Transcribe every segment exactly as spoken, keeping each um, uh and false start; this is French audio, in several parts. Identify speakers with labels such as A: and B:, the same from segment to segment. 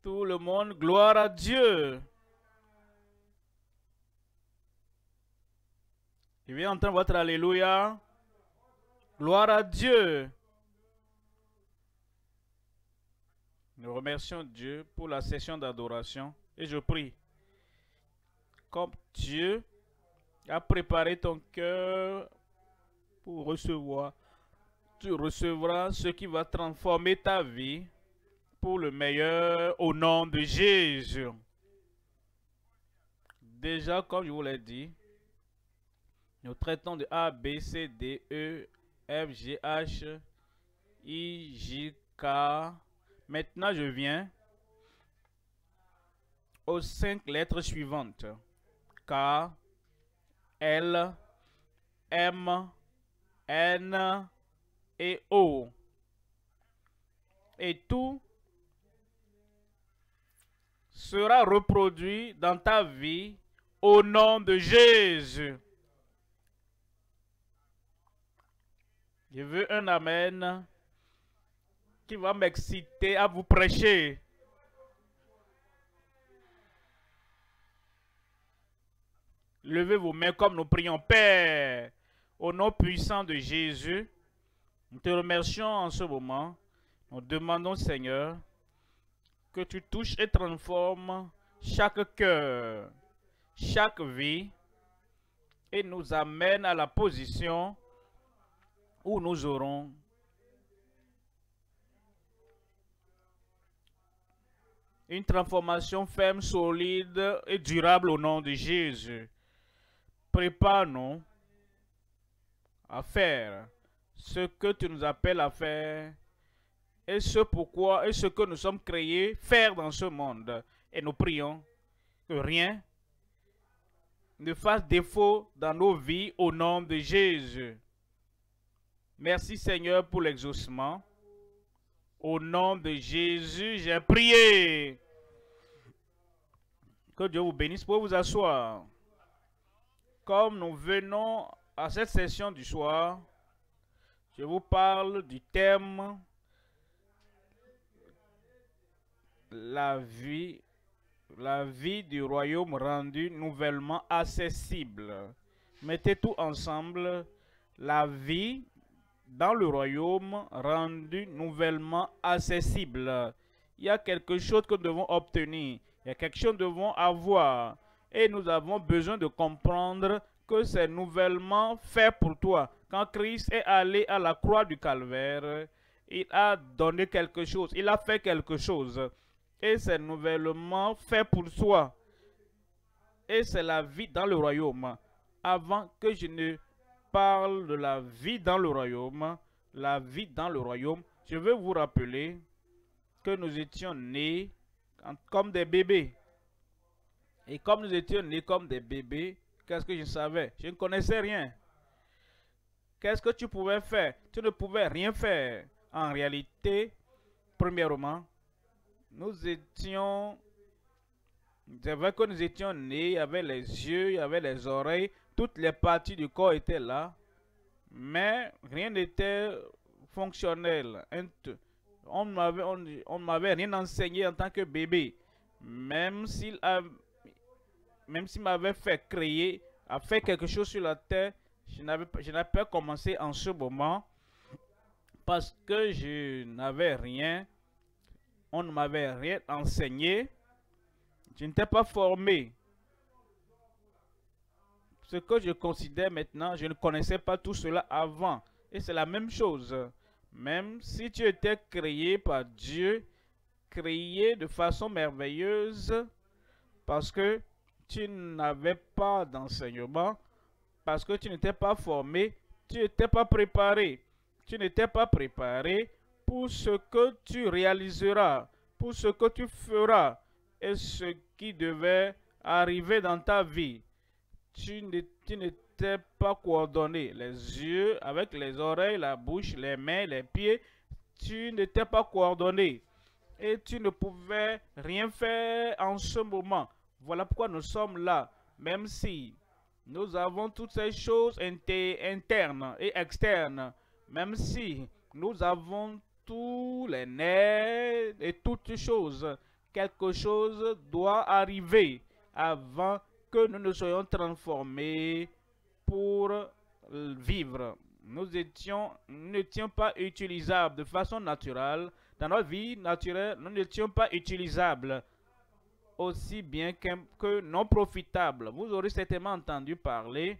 A: Tout le monde, gloire à Dieu. Je viens entendre votre alléluia. Gloire à Dieu. Nous remercions Dieu pour la session d'adoration et je prie. Comme Dieu a préparé ton cœur pour recevoir, tu recevras ce qui va transformer ta vie pour le meilleur au nom de Jésus. Déjà, comme je vous l'ai dit, nous traitons de A, B, C, D, E, F, G, H, I, J, K. Maintenant, je viens aux cinq lettres suivantes. K, L, M, N et O. Et tout sera reproduit dans ta vie au nom de Jésus. Je veux un amen qui va m'exciter à vous prêcher. Levez vos mains comme nous prions. Père, au nom puissant de Jésus, nous te remercions en ce moment. Nous demandons, Seigneur, que tu touches et transformes chaque cœur, chaque vie, et nous amènes à la position où nous aurons une transformation ferme, solide et durable au nom de Jésus. Prépare-nous à faire ce que tu nous appelles à faire et ce pourquoi et ce que nous sommes créés faire dans ce monde. Et nous prions que rien ne fasse défaut dans nos vies au nom de Jésus. Merci Seigneur pour l'exaucement. Au nom de Jésus, j'ai prié. Que Dieu vous bénisse. Pour vous asseoir. Comme nous venons à cette session du soir, je vous parle du thème la vie, la vie du royaume rendue nouvellement accessible. Mettez tout ensemble, la vie dans le royaume rendu nouvellement accessible. Il y a quelque chose que nous devons obtenir. Il y a quelque chose que nous devons avoir. Et nous avons besoin de comprendre que c'est nouvellement fait pour toi. Quand Christ est allé à la croix du Calvaire, il a donné quelque chose. Il a fait quelque chose. Et c'est nouvellement fait pour toi. Et c'est la vie dans le royaume. Avant que je ne parle de la vie dans le royaume, la vie dans le royaume, je veux vous rappeler que nous étions nés comme des bébés. Et comme nous étions nés comme des bébés, qu'est-ce que je savais? Je ne connaissais rien. Qu'est-ce que tu pouvais faire? Tu ne pouvais rien faire. En réalité, premièrement, nous étions... C'est vrai que nous étions nés, il y avait les yeux, il y avait les oreilles, toutes les parties du corps étaient là, mais rien n'était fonctionnel. On ne m'avait on, on m'avait rien enseigné en tant que bébé, même s'il a, même s'il m'avait fait créer, a fait quelque chose sur la terre, je n'avais je n'avais pas commencé en ce moment parce que je n'avais rien, on ne m'avait rien enseigné, je n'étais pas formé. Ce que je considère maintenant, je ne connaissais pas tout cela avant. Et c'est la même chose. Même si tu étais créé par Dieu, créé de façon merveilleuse, parce que tu n'avais pas d'enseignement, parce que tu n'étais pas formé, tu n'étais pas préparé. Tu n'étais pas préparé pour ce que tu réaliseras, pour ce que tu feras et ce qui devait arriver dans ta vie. Tu n'étais pas coordonné. Les yeux avec les oreilles, la bouche, les mains, les pieds, tu n'étais pas coordonné. Et tu ne pouvais rien faire en ce moment. Voilà pourquoi nous sommes là. Même si nous avons toutes ces choses internes et externes. Même si nous avons tous les nerfs et toutes choses quelque chose doit arriver avant que nous ne soyons transformés pour vivre. Nous étions, nous n'étions pas utilisables de façon naturelle. Dans notre vie naturelle, nous n'étions pas utilisables aussi bien que, que non profitables. Vous aurez certainement entendu parler.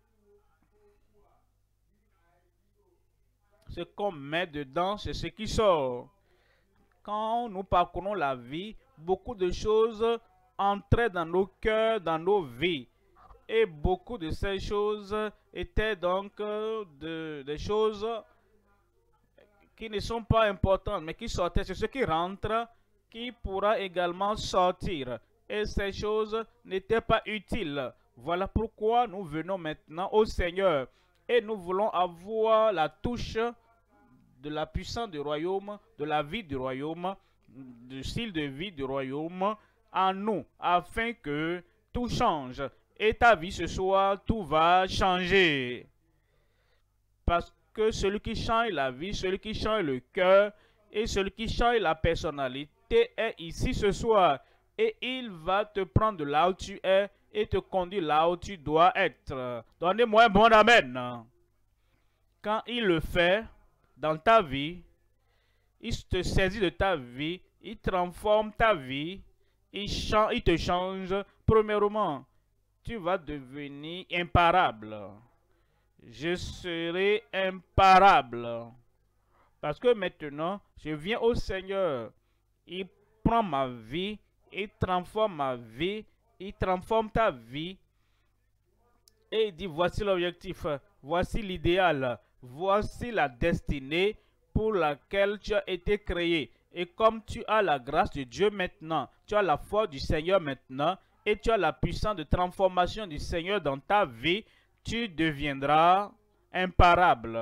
A: Ce qu'on met dedans, c'est ce qui sort. Quand nous parcourons la vie, beaucoup de choses entraient dans nos cœurs, dans nos vies. Et beaucoup de ces choses étaient donc de, des choses qui ne sont pas importantes, mais qui sortaient. C'est ce qui rentre qui pourra également sortir. Et ces choses n'étaient pas utiles. Voilà pourquoi nous venons maintenant au Seigneur. Et nous voulons avoir la touche de la puissance du royaume, de la vie du royaume, du style de vie du royaume en nous, afin que tout change. Et ta vie ce soir, tout va changer. Parce que celui qui change la vie, celui qui change le cœur et celui qui change la personnalité est ici ce soir. Et il va te prendre de là où tu es et te conduire là où tu dois être. Donnez-moi un bon amen. Quand il le fait dans ta vie, il te saisit de ta vie, il transforme ta vie, il, change, il te change. Premièrement, tu vas devenir imparable. Je serai imparable. Parce que maintenant, je viens au Seigneur. Il prend ma vie, il transforme ma vie, il transforme ta vie. Et il dit, voici l'objectif, voici l'idéal, voici la destinée pour laquelle tu as été créé. Et comme tu as la grâce de Dieu maintenant, tu as la foi du Seigneur maintenant, et tu as la puissance de transformation du Seigneur dans ta vie, tu deviendras imparable.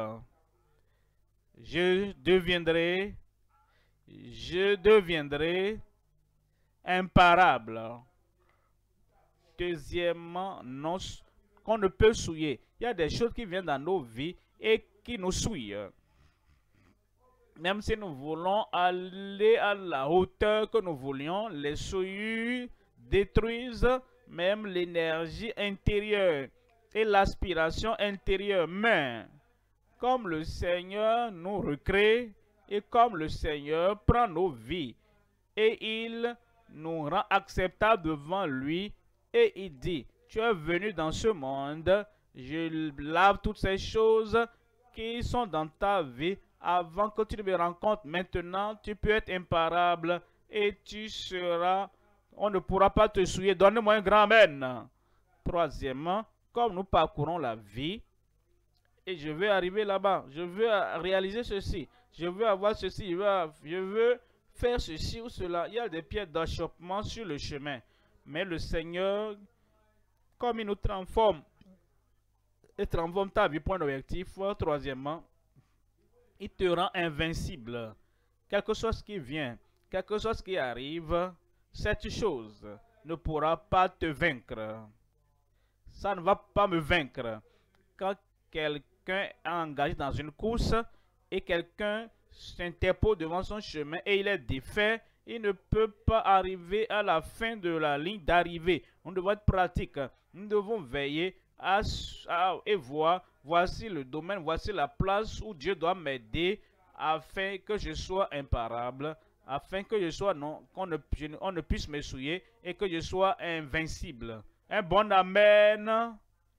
A: Je deviendrai, je deviendrai imparable. Deuxièmement, non, qu'on ne peut souiller. Il y a des choses qui viennent dans nos vies et qui nous souillent. Même si nous voulons aller à la hauteur que nous voulions, les souillures détruisent même l'énergie intérieure et l'aspiration intérieure. Mais comme le Seigneur nous recrée et comme le Seigneur prend nos vies et il nous rend acceptables devant lui et il dit, tu es venu dans ce monde, je lave toutes ces choses qui sont dans ta vie avant que tu ne me rencontres. Maintenant, tu peux être imparable et tu seras, on ne pourra pas te souiller. Donne-moi un grand amen. Troisièmement, comme nous parcourons la vie, et je veux arriver là-bas, je veux réaliser ceci, je veux avoir ceci, je veux, je veux faire ceci ou cela. Il y a des pierres d'achoppement sur le chemin. Mais le Seigneur, comme il nous transforme, et transforme ta vie, point d'objectif. Troisièmement, il te rend invincible. Quelque chose qui vient, quelque chose qui arrive, cette chose ne pourra pas te vaincre. Ça ne va pas me vaincre. Quand quelqu'un est engagé dans une course et quelqu'un s'interpose devant son chemin et il est défait, il ne peut pas arriver à la fin de la ligne d'arrivée. Nous devons être pratiques. Nous devons veiller à, à, et voir, voici le domaine, voici la place où Dieu doit m'aider afin que je sois imparable, afin que je sois non, qu'on ne, je, on ne puisse me souiller et que je sois invincible. Un bon amen.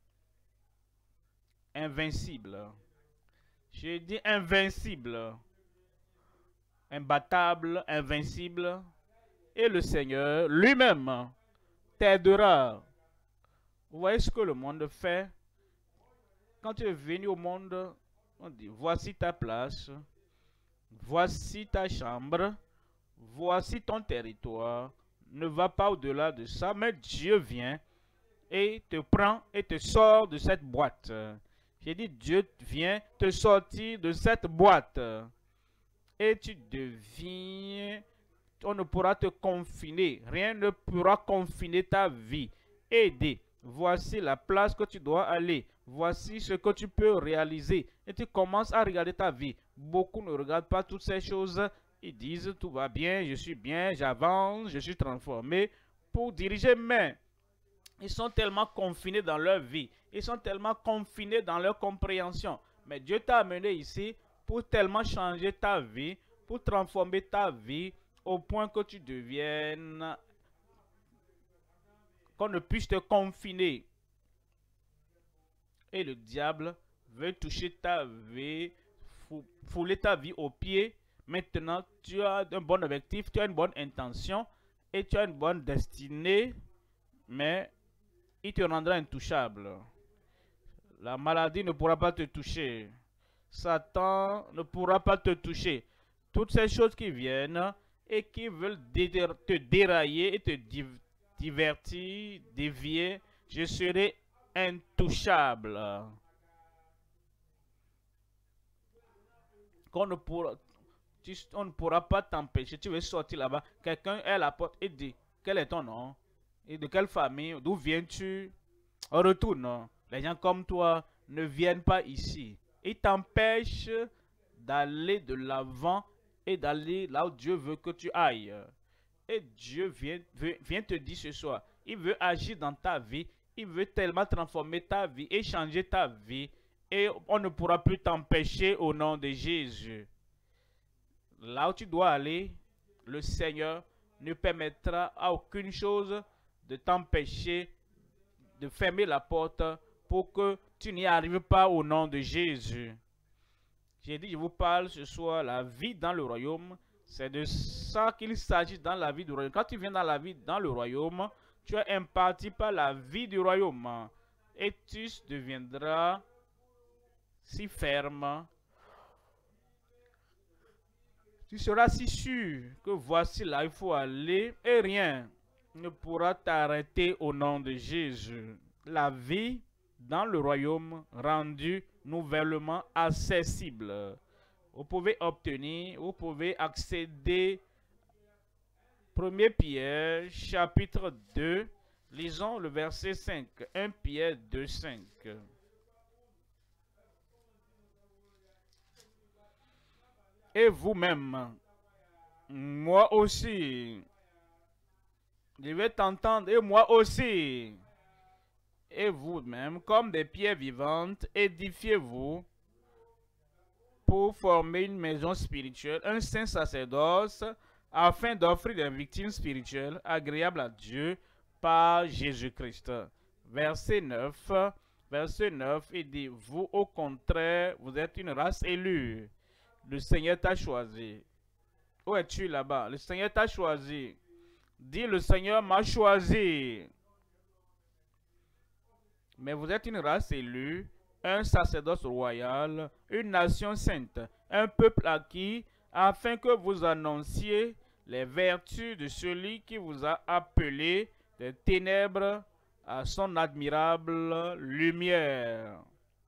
A: Invincible. Je dis invincible. Imbattable, invincible. Et le Seigneur lui-même t'aidera. Vous voyez ce que le monde fait? Quand tu es venu au monde, on dit, voici ta place, voici ta chambre, voici ton territoire. Ne va pas au-delà de ça, mais Dieu vient et te prend et te sort de cette boîte. J'ai dit, Dieu vient te sortir de cette boîte. Et tu deviens, on ne pourra te confiner, rien ne pourra confiner ta vie. Aider, voici la place que tu dois aller, voici ce que tu peux réaliser. Et tu commences à regarder ta vie. Beaucoup ne regardent pas toutes ces choses Ils disent tout va bien, je suis bien, j'avance, je suis transformé pour diriger, mais ils sont tellement confinés dans leur vie, ils sont tellement confinés dans leur compréhension. Mais Dieu t'a amené ici pour tellement changer ta vie, pour transformer ta vie au point que tu deviennes, qu'on ne puisse te confiner. Et le diable veut toucher ta vie, fouler ta vie aux pieds. Maintenant, tu as un bon objectif, tu as une bonne intention et tu as une bonne destinée, mais il te rendra intouchable. La maladie ne pourra pas te toucher. Satan ne pourra pas te toucher. Toutes ces choses qui viennent et qui veulent te dérailler et te divertir, dévier, je serai intouchable. Qu'on ne pourra, tu, on ne pourra pas t'empêcher. Tu veux sortir là-bas, quelqu'un est à la porte et dit, quel est ton nom? Et de quelle famille? D'où viens-tu? On retourne. Les gens comme toi ne viennent pas ici. Ils t'empêchent d'aller de l'avant et d'aller là où Dieu veut que tu ailles. Et Dieu vient, veut, vient te dire ce soir, il veut agir dans ta vie, il veut tellement transformer ta vie et changer ta vie. Et on ne pourra plus t'empêcher au nom de Jésus. Là où tu dois aller, le Seigneur ne permettra à aucune chose de t'empêcher de fermer la porte pour que tu n'y arrives pas au nom de Jésus. J'ai dit, je vous parle ce soir, la vie dans le royaume, c'est de ça qu'il s'agit dans la vie du royaume. Quand tu viens dans la vie dans le royaume, tu es imparti par la vie du royaume et tu deviendras si ferme. Tu seras si sûr que voici là il faut aller et rien ne pourra t'arrêter au nom de Jésus. La vie dans le royaume rendue nouvellement accessible. Vous pouvez obtenir, vous pouvez accéder. premier Pierre, chapitre deux, lisons le verset cinq. premier Pierre deux, cinq. Et vous-même, moi aussi, je vais t'entendre, et moi aussi. Et vous-même, comme des pierres vivantes, édifiez-vous pour former une maison spirituelle, un saint sacerdoce, afin d'offrir des victimes spirituelles agréables à Dieu par Jésus-Christ. Verset neuf, verset neuf, il dit, vous au contraire, vous êtes une race élue. Le Seigneur t'a choisi. Où es-tu là-bas? Le Seigneur t'a choisi. Dis, le Seigneur m'a choisi. Mais vous êtes une race élue, un sacerdoce royal, une nation sainte, un peuple acquis, afin que vous annonciez les vertus de celui qui vous a appelé des ténèbres à son admirable lumière.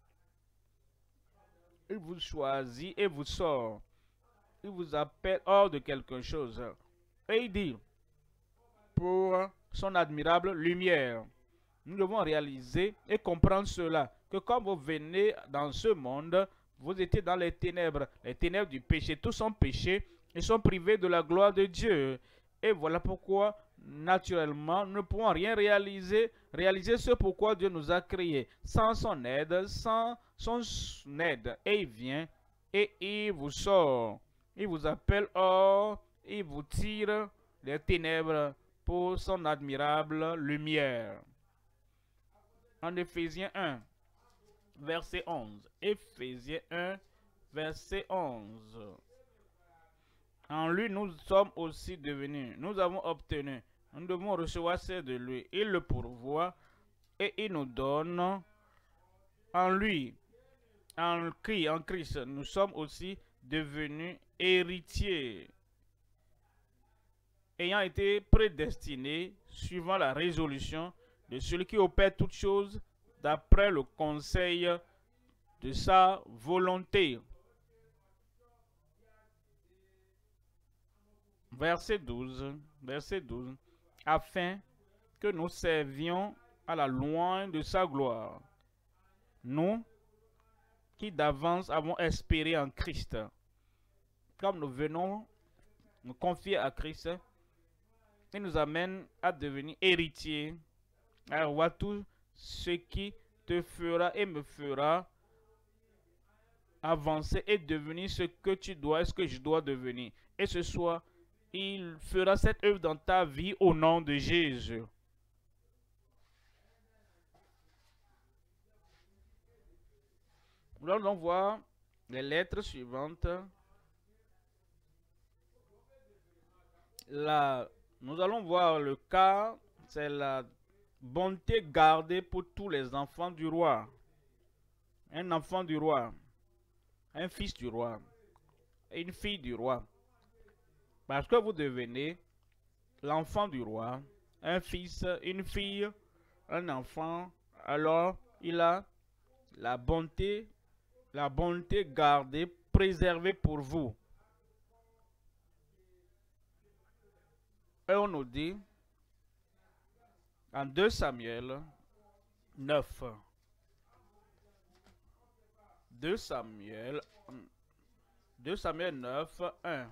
A: Il vous choisit et vous sort. Il vous appelle hors de quelque chose. Et il dit, pour son admirable lumière. Nous devons réaliser et comprendre cela, que quand vous venez dans ce monde, vous étiez dans les ténèbres, les ténèbres du péché. Tous sont péchés et sont privés de la gloire de Dieu. Et voilà pourquoi, naturellement, nous ne pouvons rien réaliser, réaliser ce pourquoi Dieu nous a créés. Sans son aide, sans son aide. Et il vient et il vous sort. Il vous appelle hors, il vous tire les ténèbres pour son admirable lumière. En Éphésiens un, verset onze. Éphésiens un, verset onze. En lui, nous sommes aussi devenus, nous avons obtenu, nous devons recevoir celle de lui. Il le pourvoit et il nous donne en lui, en Christ, en Christ, nous sommes aussi devenus héritiers, ayant été prédestinés suivant la résolution de celui qui opère toutes choses d'après le conseil de sa volonté. Verset douze, verset douze, afin que nous servions à la louange de sa gloire. Nous qui d'avance avons espéré en Christ, comme nous venons nous confier à Christ, il nous amène à devenir héritiers, à avoir tout ce qui te fera et me fera avancer et devenir ce que tu dois et ce que je dois devenir. Et ce soir, il fera cette œuvre dans ta vie au nom de Jésus. Nous allons donc voir les lettres suivantes. La, nous allons voir le cas, c'est la bonté gardée pour tous les enfants du roi. Un enfant du roi, un fils du roi, une fille du roi. Parce que vous devenez l'enfant du roi, un fils, une fille, un enfant, alors il a la bonté, la bonté gardée, préservée pour vous. Et on nous dit en deux Samuel neuf. deux Samuel, deux Samuel neuf, un.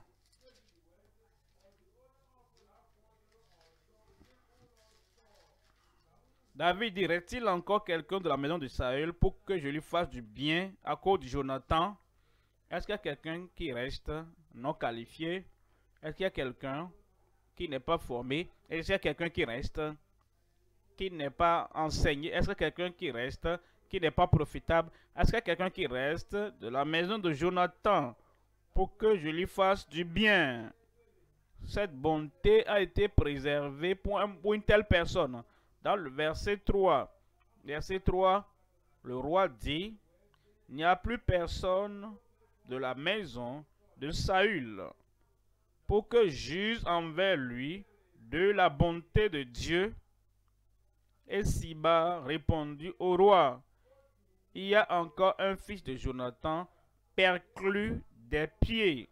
A: David dit, reste-t-il encore quelqu'un de la maison de Saül pour que je lui fasse du bien à cause de Jonathan? Est-ce qu'il y a quelqu'un qui reste non qualifié? Est-ce qu'il y a quelqu'un qui n'est pas formé? Est-ce qu'il y a quelqu'un qui reste qui n'est pas enseigné? Est-ce qu'il y a quelqu'un qui reste qui n'est pas profitable? Est-ce qu'il y a quelqu'un qui reste de la maison de Jonathan pour que je lui fasse du bien? Cette bonté a été préservée pour, un, pour une telle personne. Dans le verset trois, verset trois, le roi dit, il n'y a plus personne de la maison de Saül pour que j'use envers lui de la bonté de Dieu. Et Siba répondit au roi, il y a encore un fils de Jonathan perclus des pieds.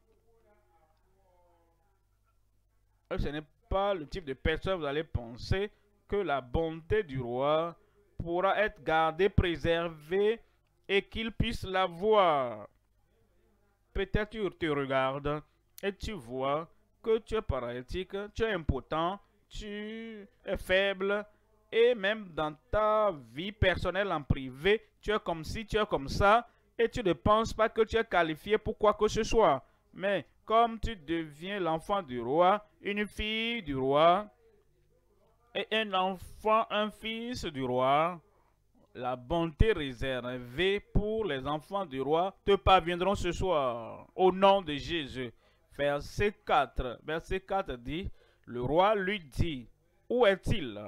A: Et ce n'est pas le type de personne que vous allez penser que la bonté du roi pourra être gardée, préservée et qu'il puisse la voir. Peut-être tu te regardes et tu vois que tu es paralytique, tu es impotent, tu es faible et même dans ta vie personnelle en privé, tu es comme ci, tu es comme ça et tu ne penses pas que tu es qualifié pour quoi que ce soit. Mais comme tu deviens l'enfant du roi, une fille du roi, et un enfant, un fils du roi, la bonté réservée pour les enfants du roi te parviendront ce soir, au nom de Jésus. Verset quatre, verset quatre dit, le roi lui dit, où est-il?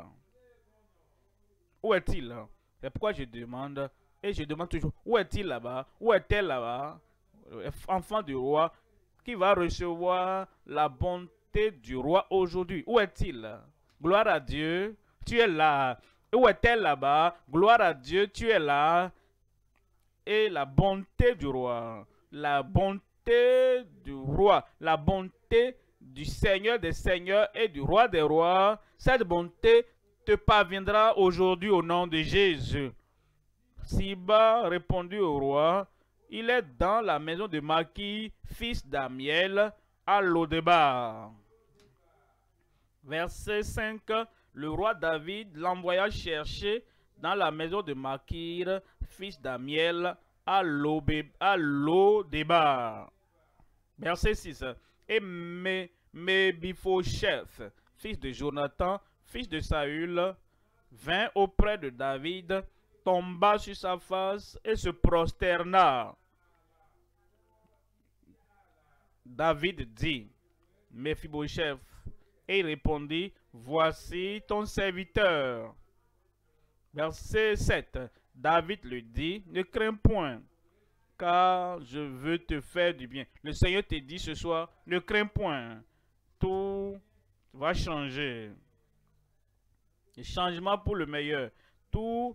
A: Où est-il? C'est pourquoi je demande, et je demande toujours, où est-il là-bas? Où est-elle là-bas? Enfant du roi, qui va recevoir la bonté du roi aujourd'hui. Où est-il? Gloire à Dieu, tu es là. Où est-elle là-bas? Gloire à Dieu, tu es là. Et la bonté du roi, la bonté du roi, la bonté du Seigneur des Seigneurs et du Roi des Rois, cette bonté te parviendra aujourd'hui au nom de Jésus. Siba répondit au roi, il est dans la maison de Maquis, fils d'Amiel, à Lodébar. Verset cinq, le roi David l'envoya chercher dans la maison de Makir, fils d'Amiel, à Lodébar. Verset six, et Mephibosheth, fils de Jonathan, fils de Saül, vint auprès de David, tomba sur sa face et se prosterna. David dit, Mephibosheth, et il répondit, voici ton serviteur. Verset sept, David lui dit, ne crains point, car je veux te faire du bien. Le Seigneur te dit ce soir, ne crains point, tout va changer. Le changement pour le meilleur, tout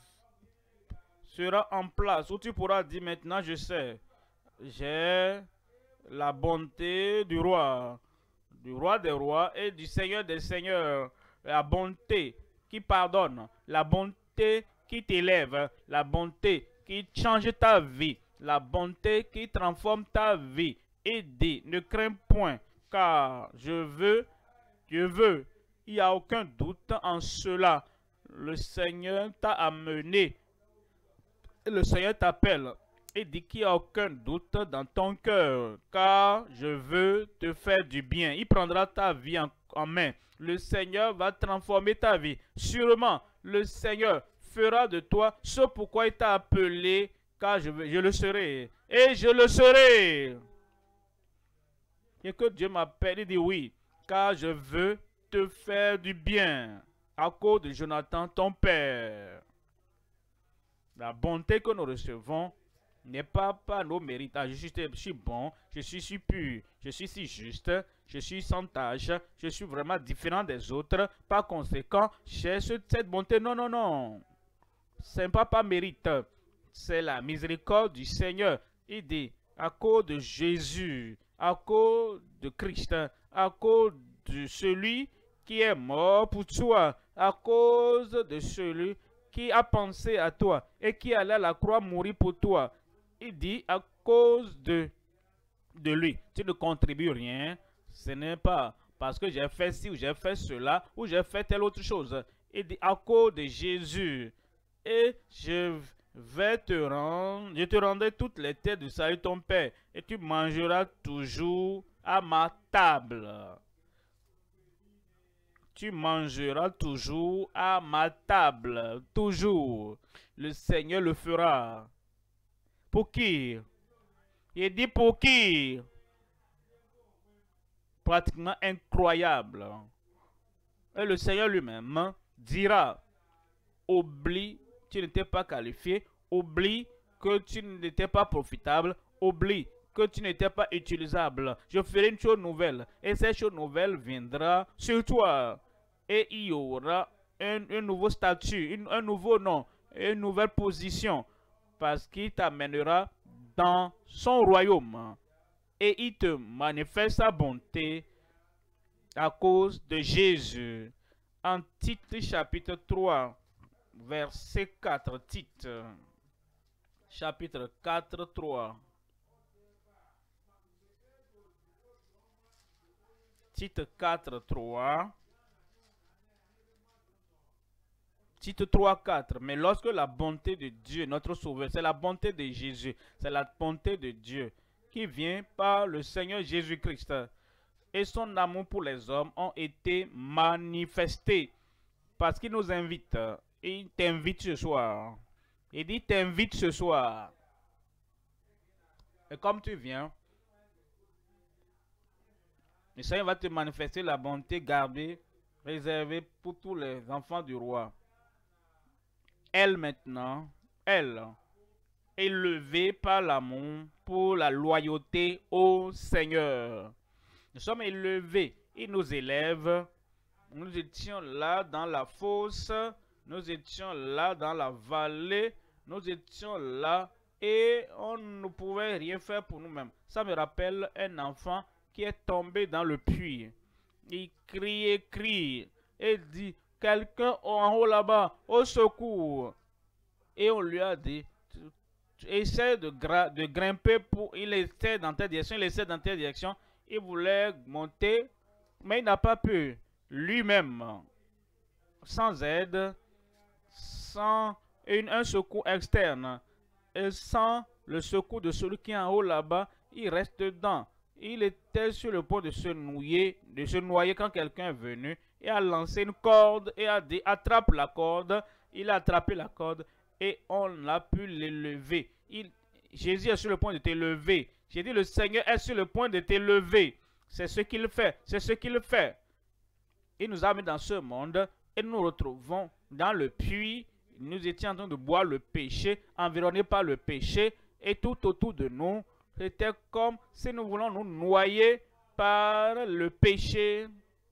A: sera en place, où tu pourras dire maintenant, je sais, j'ai la bonté du roi, du roi des rois et du Seigneur des seigneurs, la bonté qui pardonne, la bonté qui t'élève, la bonté qui change ta vie, la bonté qui transforme ta vie. Et dis, ne crains point, car je veux, je veux. Il n'y a aucun doute en cela. Le Seigneur t'a amené. Le Seigneur t'appelle et dit qu'il n'y a aucun doute dans ton cœur, car je veux te faire du bien. Il prendra ta vie en, en main. Le Seigneur va transformer ta vie. Sûrement, le Seigneur fera de toi ce pourquoi il t'a appelé, car je, veux, je le serai. Et je le serai. Et que Dieu m'appelle, il dit oui, car je veux te faire du bien à cause de Jonathan, ton père. La bonté que nous recevons n'est pas par nos mérites. Ah, je, suis, je suis bon, je suis si pur, je suis si juste, je suis sans tâche, je suis vraiment différent des autres. Par conséquent, j'ai cette bonté. Non, non, non. Ce n'est pas par mérite. C'est la miséricorde du Seigneur. Il dit, à cause de Jésus, à cause de Christ, à cause de celui qui est mort pour toi, à cause de celui qui a pensé à toi et qui allait à la croix mourir pour toi. Il dit à cause de, de lui. Tu ne contribues rien. Ce n'est pas parce que j'ai fait ci ou j'ai fait cela ou j'ai fait telle autre chose. Il dit à cause de Jésus. Et je vais te rendre, je te rendrai toutes les têtes du salut ton Père. Et tu mangeras toujours à ma table. Tu mangeras toujours à ma table. Toujours. Le Seigneur le fera. Pour qui? Il dit pour qui? Pratiquement incroyable. Et le Seigneur lui-même dira, oublie, tu n'étais pas qualifié, oublie que tu n'étais pas profitable, oublie que tu n'étais pas utilisable. Je ferai une chose nouvelle, et cette chose nouvelle viendra sur toi. Et il y aura un, un nouveau statut, une, un nouveau nom, une nouvelle position, parce qu'il t'amènera dans son royaume. Et il te manifeste sa bonté à cause de Jésus. En Tite chapitre trois, verset quatre, Tite, chapitre quatre, trois. Tite quatre, trois. Tite trois, quatre. Mais lorsque la bonté de Dieu, notre Sauveur, c'est la bonté de Jésus, c'est la bonté de Dieu qui vient par le Seigneur Jésus-Christ et son amour pour les hommes ont été manifestés parce qu'il nous invite. Il t'invite ce soir. Il dit t'invite ce soir. Et comme tu viens, le Seigneur va te manifester la bonté gardée, réservée pour tous les enfants du roi. Elle maintenant, elle, élevée par l'amour pour la loyauté au Seigneur. Nous sommes élevés, il nous élève. Nous étions là dans la fosse, nous étions là dans la vallée, nous étions là et on ne pouvait rien faire pour nous-mêmes. Ça me rappelle un enfant qui est tombé dans le puits. Il crie, crie et dit, quelqu'un en haut là-bas, au secours. Et on lui a dit, essaie de, de grimper pour... Il essaie dans telle direction, il essaie dans telle direction. Il voulait monter, mais il n'a pas pu. Lui-même, sans aide, sans une, un secours externe, et sans le secours de celui qui est en haut là-bas, il reste dedans. Il était sur le point de se noyer, de se noyer quand quelqu'un est venu et a lancé une corde et a dit attrape la corde. Il a attrapé la corde et on a pu l'élever. Jésus est sur le point de t'élever. J'ai dit le Seigneur est sur le point de t'élever. C'est ce qu'il fait. C'est ce qu'il fait. Il nous a mis dans ce monde et nous nous retrouvons dans le puits. Nous étions en train de boire le péché, environnés par le péché et tout autour de nous. C'était comme si nous voulons nous noyer par le péché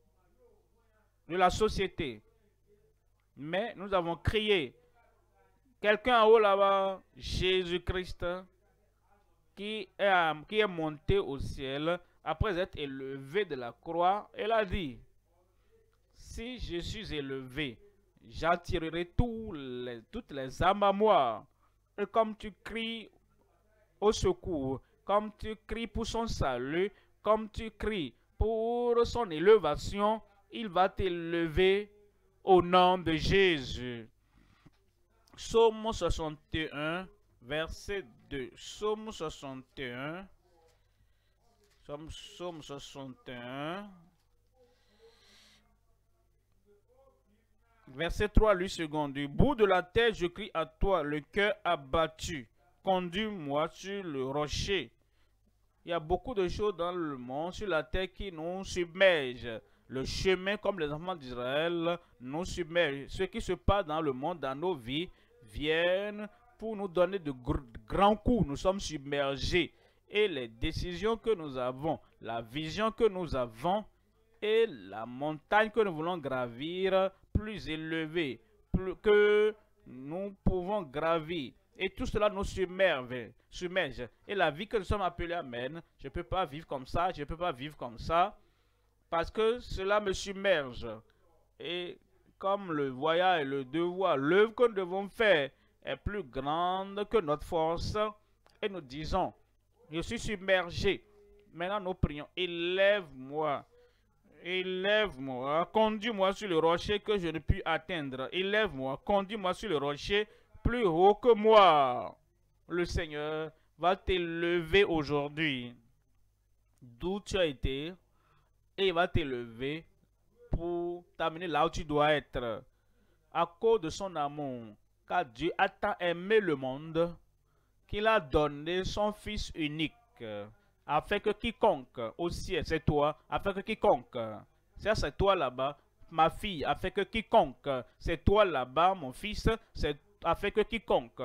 A: de la société. Mais nous avons crié. Quelqu'un en haut là-bas, Jésus-Christ, qui est, qui est monté au ciel après être élevé de la croix, il a dit, si je suis élevé, j'attirerai les, toutes les âmes à moi. Et comme tu cries au secours, comme tu cries pour son salut, comme tu cries pour pour son élévation, il va t'élever au nom de Jésus. Psaume soixante et un, verset deux. Psaume soixante et un. Psaume, Psaume soixante et un. Verset trois, lui second. Du bout de la terre, je crie à toi, le cœur abattu. Conduis-moi sur le rocher. Il y a beaucoup de choses dans le monde, sur la terre, qui nous submergent. Le chemin, comme les enfants d'Israël, nous submerge. Ce qui se passe dans le monde, dans nos vies, viennent pour nous donner de gr grands coups. Nous sommes submergés. Et les décisions que nous avons, la vision que nous avons et la montagne que nous voulons gravir, plus élevée, plus que nous pouvons gravir. Et tout cela nous submerge, submerge. Et la vie que nous sommes appelés à mener, je ne peux pas vivre comme ça, je ne peux pas vivre comme ça, parce que cela me submerge. Et comme le voyage et le devoir, l'œuvre que nous devons faire est plus grande que notre force, et nous disons, je suis submergé. Maintenant nous prions, élève-moi, élève-moi, conduis-moi sur le rocher que je ne puis atteindre. Élève-moi, conduis-moi sur le rocher plus haut que moi. Le Seigneur va t'élever aujourd'hui d'où tu as été et il va t'élever pour t'amener là où tu dois être. À cause de son amour, car Dieu a tant aimé le monde qu'il a donné son Fils unique, afin que quiconque au ciel, c'est toi, afin que quiconque, c'est toi là-bas, ma fille, afin que quiconque, c'est toi là-bas, mon fils, c'est afin que quiconque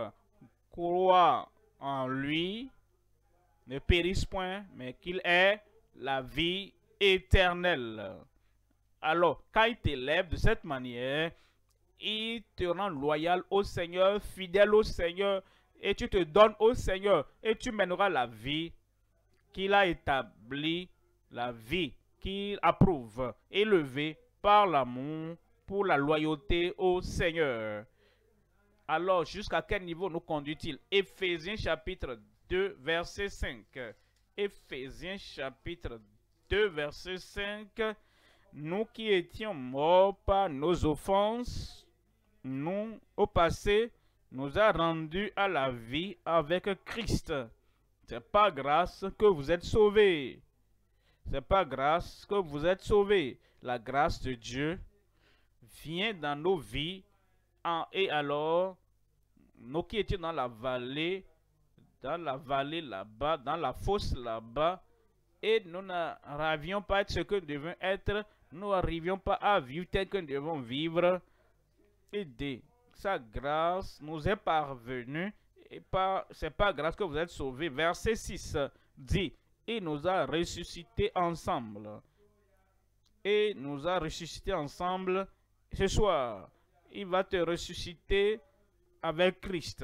A: croit en lui ne périsse point, mais qu'il ait la vie éternelle. Alors, quand il t'élève de cette manière, il te rend loyal au Seigneur, fidèle au Seigneur, et tu te donnes au Seigneur, et tu mèneras la vie qu'il a établie, la vie qu'il approuve, élevée par l'amour pour la loyauté au Seigneur. Alors, jusqu'à quel niveau nous conduit-il? Éphésiens chapitre deux, verset cinq. Éphésiens chapitre deux, verset cinq. Nous qui étions morts par nos offenses, nous, au passé, nous a rendus à la vie avec Christ. C'est par grâce que vous êtes sauvés. C'est par grâce que vous êtes sauvés. La grâce de Dieu vient dans nos vies. En, et alors, nous qui étions dans la vallée, dans la vallée là-bas, dans la fosse là-bas, et nous n'arrivions pas à être ce que nous devions être, nous n'arrivions pas à vivre tel que nous devons vivre, et de sa grâce nous est parvenue, et c'est par grâce que vous êtes sauvés. Verset six dit, il nous a ressuscités ensemble, et nous a ressuscités ensemble ce soir. Il va te ressusciter avec Christ.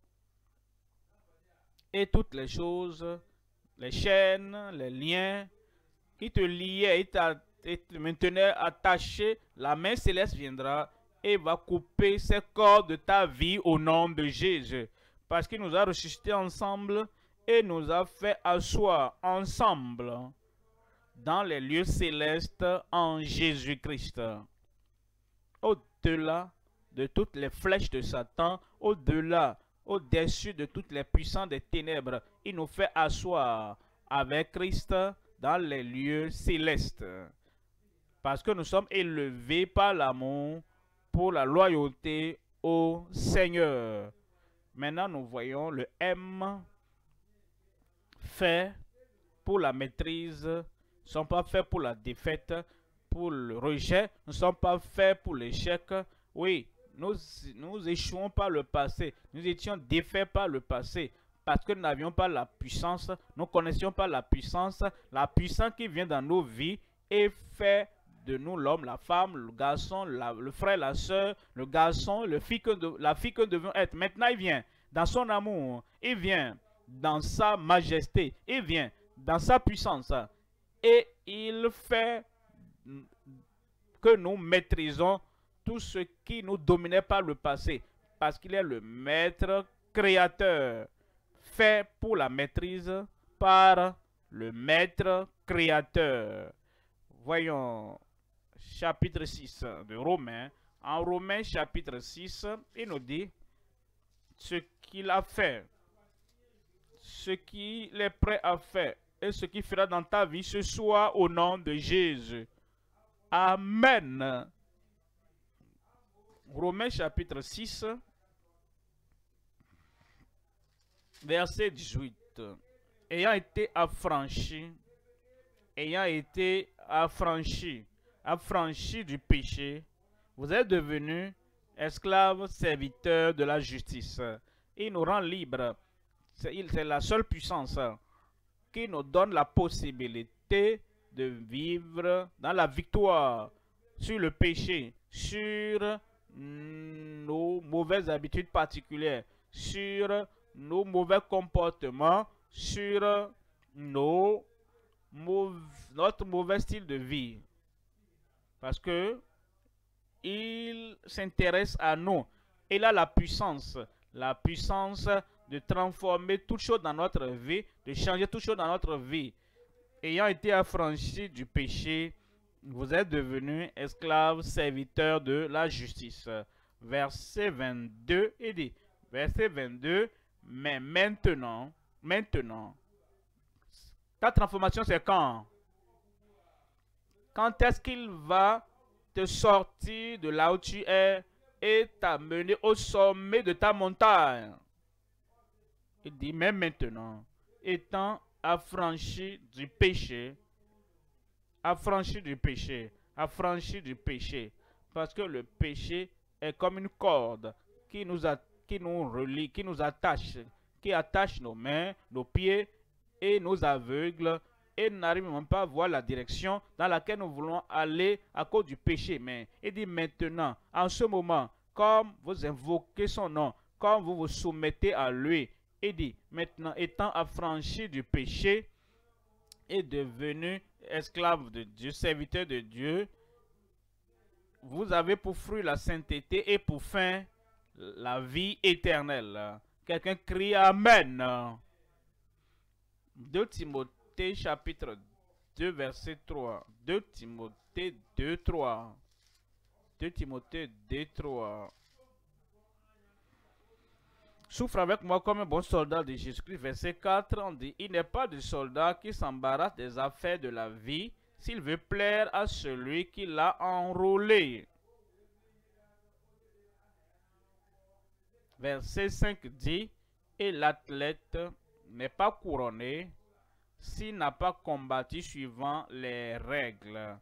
A: Et toutes les choses, les chaînes, les liens qui te liaient et te maintenaient attaché, la main céleste viendra et va couper ces cordes de ta vie au nom de Jésus. Parce qu'il nous a ressuscités ensemble et nous a fait asseoir ensemble dans les lieux célestes en Jésus-Christ. Au-delà de toutes les flèches de Satan, au-delà, au-dessus de toutes les puissances des ténèbres, il nous fait asseoir avec Christ dans les lieux célestes. Parce que nous sommes élevés par l'amour pour la loyauté au Seigneur. Maintenant, nous voyons le M fait pour la maîtrise, ne sont pas faits pour la défaite, pour le rejet, ne sont pas faits pour l'échec. Oui, nous, nous échouons par le passé, nous étions défaits par le passé, parce que nous n'avions pas la puissance, nous ne connaissions pas la puissance, la puissance qui vient dans nos vies et fait de nous l'homme, la femme, le garçon, la, le frère, la soeur, le garçon, le fille que de, la fille que nous devons être. Maintenant, il vient dans son amour, il vient dans sa majesté, il vient dans sa puissance et il fait que nous maîtrisons tout ce qui nous dominait par le passé, parce qu'il est le maître créateur, fait pour la maîtrise par le maître créateur. Voyons chapitre six de Romains. En Romains chapitre six, il nous dit ce qu'il a fait, ce qu'il est prêt à faire et ce qu'il fera dans ta vie ce soir au nom de Jésus. Amen. Romains chapitre six, verset dix-huit. Ayant été affranchi, ayant été affranchi, affranchi du péché, vous êtes devenus esclaves serviteurs de la justice. Il nous rend libres. C'est la seule puissance qui nous donne la possibilité de vivre dans la victoire sur le péché, sur nos mauvaises habitudes particulières, sur nos mauvais comportements, sur nos mauv notre mauvais style de vie. Parce que il s'intéresse à nous. Il a la puissance, la puissance de transformer toutes choses dans notre vie, de changer toutes choses dans notre vie. Ayant été affranchis du péché, vous êtes devenus esclaves serviteurs de la justice. Verset vingt-deux, il dit, verset vingt-deux, mais maintenant, maintenant, ta transformation c'est quand? Quand est-ce qu'il va te sortir de là où tu es et t'amener au sommet de ta montagne? Il dit, mais maintenant, étant affranchi du péché, affranchi du péché, affranchi du péché, parce que le péché est comme une corde qui nous, a, qui nous relie, qui nous attache, qui attache nos mains, nos pieds et nos aveugles, et nous n'arrivons même pas à voir la direction dans laquelle nous voulons aller à cause du péché. Mais il dit maintenant, en ce moment, comme vous invoquez son nom, comme vous vous soumettez à lui, il dit maintenant, étant affranchi du péché et devenu esclave de Dieu, serviteur de Dieu, vous avez pour fruit la sainteté et pour fin la vie éternelle. Quelqu'un crie Amen. deux Timothée chapitre deux verset trois. deux Timothée deux trois. deux Timothée deux trois. Souffre avec moi comme un bon soldat de Jésus-Christ. Verset quatre, on dit, il n'est pas de soldat qui s'embarrasse des affaires de la vie s'il veut plaire à celui qui l'a enrôlé. Verset cinq dit, et l'athlète n'est pas couronné s'il n'a pas combattu suivant les règles.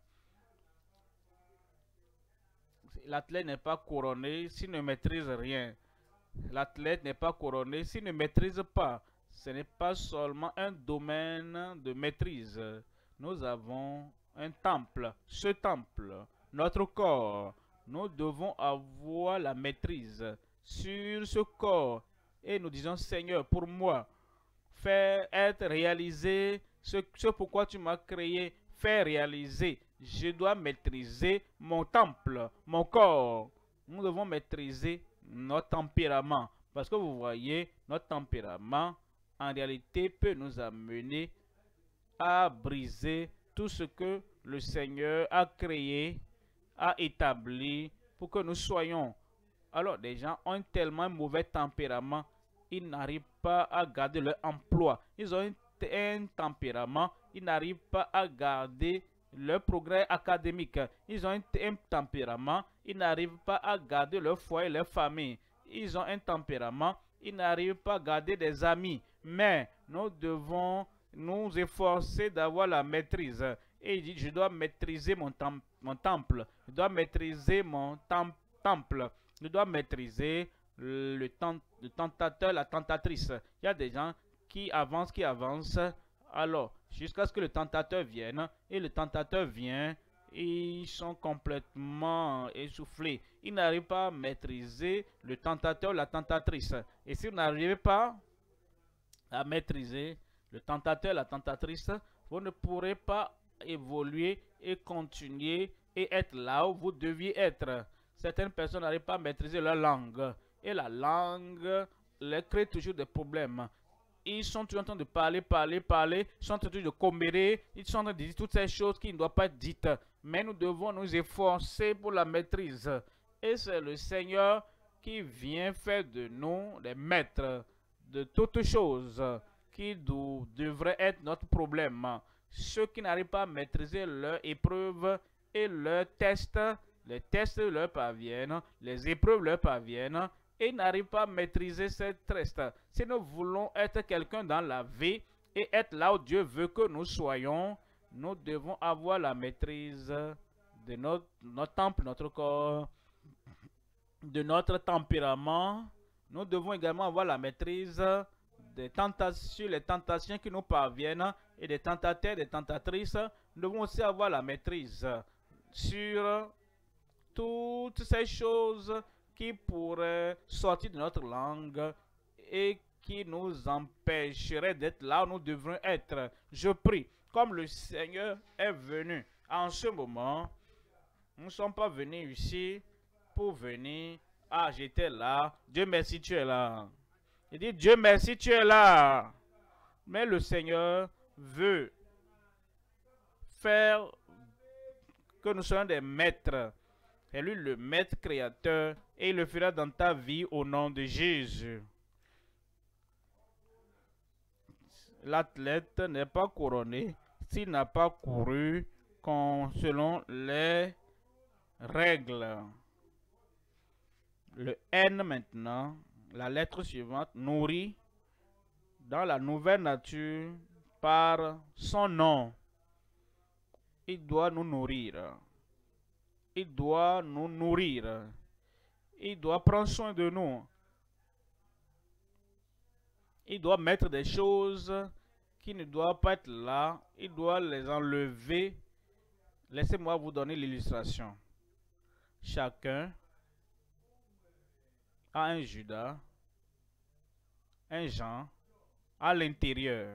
A: L'athlète n'est pas couronné s'il ne maîtrise rien. L'athlète n'est pas couronné s'il ne maîtrise pas. Ce n'est pas seulement un domaine de maîtrise. Nous avons un temple. Ce temple, notre corps, nous devons avoir la maîtrise sur ce corps. Et nous disons, Seigneur, pour moi, faire être réalisé ce, ce pourquoi tu m'as créé, faire réaliser. Je dois maîtriser mon temple, mon corps. Nous devons maîtriser notre tempérament. Parce que vous voyez, notre tempérament, en réalité, peut nous amener à briser tout ce que le Seigneur a créé, a établi pour que nous soyons. Alors, des gens ont tellement un mauvais tempérament, ils n'arrivent pas à garder leur emploi. Ils ont un, un tempérament, ils n'arrivent pas à garder leur progrès académique. Ils ont un, un tempérament, ils n'arrivent pas à garder leur foyer, leur famille. Ils ont un tempérament, ils n'arrivent pas à garder des amis. Mais nous devons nous efforcer d'avoir la maîtrise. Et il dit, je dois maîtriser mon, tem mon temple. Je dois maîtriser mon tem temple. Je dois maîtriser le, tent le tentateur, la tentatrice. Il y a des gens qui avancent, qui avancent. Alors, jusqu'à ce que le tentateur vienne. Et le tentateur vient. Ils sont complètement essoufflés. Ils n'arrivent pas à maîtriser le tentateur, la tentatrice. Et si vous n'arrivez pas à maîtriser le tentateur, la tentatrice, vous ne pourrez pas évoluer et continuer et être là où vous deviez être. Certaines personnes n'arrivent pas à maîtriser leur langue. Et la langue leur crée toujours des problèmes. ils sont toujours en train de parler, parler, parler, ils sont en train de commérer, ils sont en train de dire toutes ces choses qui ne doivent pas être dites. Mais nous devons nous efforcer pour la maîtrise. Et c'est le Seigneur qui vient faire de nous les maîtres de toutes choses qui devraient être notre problème. Ceux qui n'arrivent pas à maîtriser leur épreuve et leurs tests, les tests leur parviennent, les épreuves leur parviennent, et n'arrivent pas à maîtriser ces tests. Si nous voulons être quelqu'un dans la vie et être là où Dieu veut que nous soyons, nous devons avoir la maîtrise de notre, notre temple, notre corps, de notre tempérament. Nous devons également avoir la maîtrise des tentations, les tentations qui nous parviennent et des tentateurs, des tentatrices. Nous devons aussi avoir la maîtrise sur toutes ces choses qui pourraient sortir de notre langue et qui nous empêcheraient d'être là où nous devrions être. Je prie, comme le Seigneur est venu en ce moment, nous ne sommes pas venus ici pour venir, ah j'étais là, Dieu merci tu es là. Il dit Dieu merci tu es là. Mais le Seigneur veut faire que nous soyons des maîtres. C'est lui le maître créateur et il le fera dans ta vie au nom de Jésus. L'athlète n'est pas couronné s'il n'a pas couru selon les règles. Le N maintenant, la lettre suivante, nourrit dans la nouvelle nature par son nom. Il doit nous nourrir. Il doit nous nourrir. Il doit prendre soin de nous. Il doit mettre des choses qui ne doivent pas être là. Il doit les enlever. Laissez-moi vous donner l'illustration. Chacun a un Judas, un Jean à l'intérieur.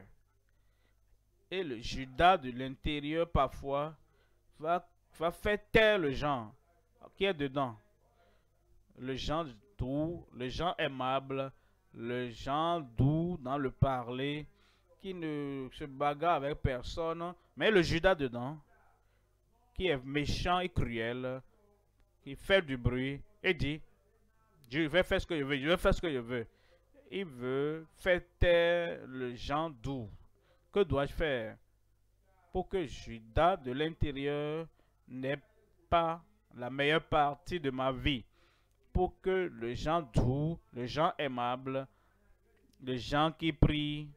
A: Et le Judas de l'intérieur parfois va, va faire taire le Jean qui est dedans. Le Jean doux, le Jean aimable, le Jean doux dans le parler, qui ne se bagarre avec personne, mais le Judas dedans, qui est méchant et cruel, qui fait du bruit et dit, je vais faire ce que je veux, je vais faire ce que je veux. Il veut faire taire le Jean doux. Que dois-je faire pour que Judas de l'intérieur n'ait pas la meilleure partie de ma vie? Pour que le Jean doux, le Jean aimable, le Jean qui prie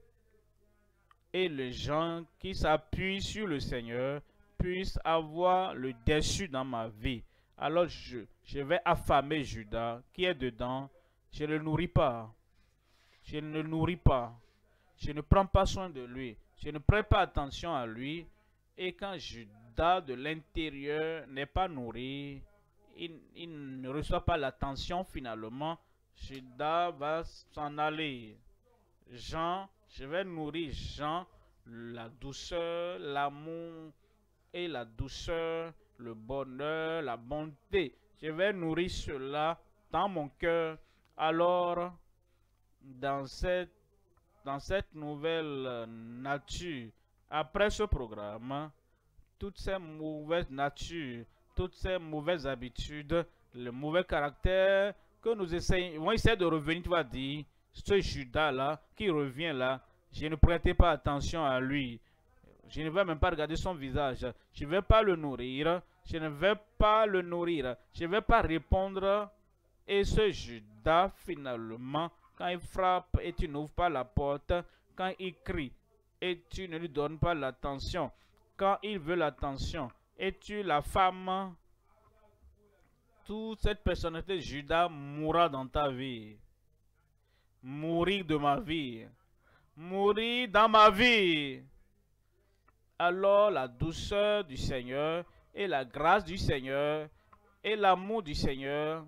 A: et le Jean qui s'appuie sur le Seigneur puisse avoir le dessus dans ma vie. Alors je, je vais affamer Judas qui est dedans. Je ne le nourris pas. Je ne le nourris pas. Je ne prends pas soin de lui. Je ne prête pas attention à lui. Et quand Judas de l'intérieur n'est pas nourri, il, il ne reçoit pas l'attention finalement. Judas va s'en aller. Jean, je vais nourrir Jean, la douceur, l'amour et la douceur, le bonheur, la bonté. Je vais nourrir cela dans mon cœur. Alors, dans cette, dans cette nouvelle nature, après ce programme, toutes ces mauvaises natures, toutes ces mauvaises habitudes, le mauvais caractère que nous essayons, vont essayer de revenir, tu vas dire, ce Judas-là qui revient là, je ne prêtais pas attention à lui. Je ne vais même pas regarder son visage. Je ne vais pas le nourrir. Je ne vais pas le nourrir. Je ne vais pas répondre. Et ce Judas, finalement, quand il frappe et tu n'ouvres pas la porte, quand il crie et tu ne lui donnes pas l'attention, quand il veut l'attention et tu l'affames, toute cette personnalité Judas mourra dans ta vie. Mourir de ma vie. Mourir dans ma vie. Alors la douceur du Seigneur et la grâce du Seigneur et l'amour du Seigneur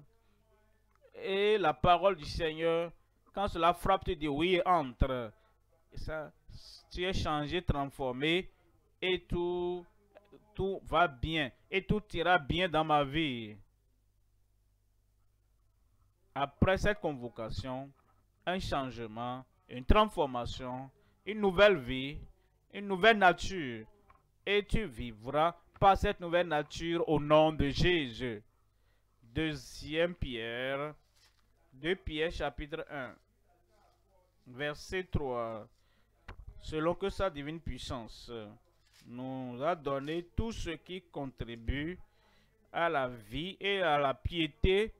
A: et la parole du Seigneur, quand cela frappe, tu dis oui, entre. Et ça, tu es changé, transformé et tout, tout va bien et tout ira bien dans ma vie. Après cette convocation, un changement une transformation, une nouvelle vie, une nouvelle nature. Et tu vivras par cette nouvelle nature au nom de Jésus. Deuxième Pierre, deux Pierre chapitre un, verset trois. Selon que sa divine puissance nous a donné tout ce qui contribue à la vie et à la piété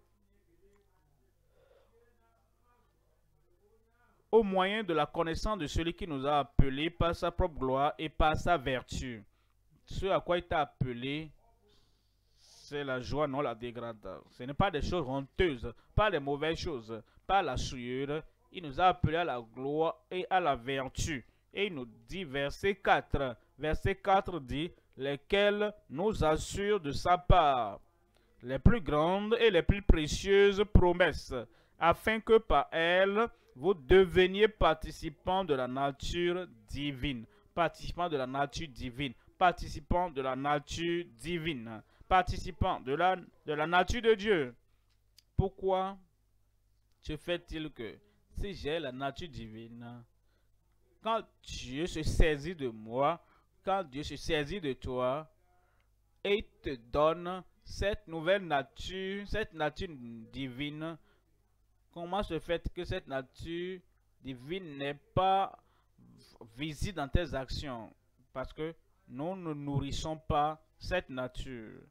A: au moyen de la connaissance de celui qui nous a appelés par sa propre gloire et par sa vertu. Ce à quoi il t'a appelé, c'est la joie, non la dégradation. Ce n'est pas des choses honteuses, pas des mauvaises choses, pas la souillure. Il nous a appelés à la gloire et à la vertu. Et il nous dit, verset quatre, verset quatre dit, lesquels nous assurent de sa part les plus grandes et les plus précieuses promesses, afin que par elles, vous deveniez participants de la nature divine. Participants de la nature divine. Participants de la nature divine. Participants de la, de la nature de Dieu. Pourquoi se fait-il que si j'ai la nature divine, quand Dieu se saisit de moi, quand Dieu se saisit de toi, et il te donne cette nouvelle nature, cette nature divine, comment se fait que cette nature divine n'est pas visible dans tes actions? Parce que nous ne nourrissons pas cette nature.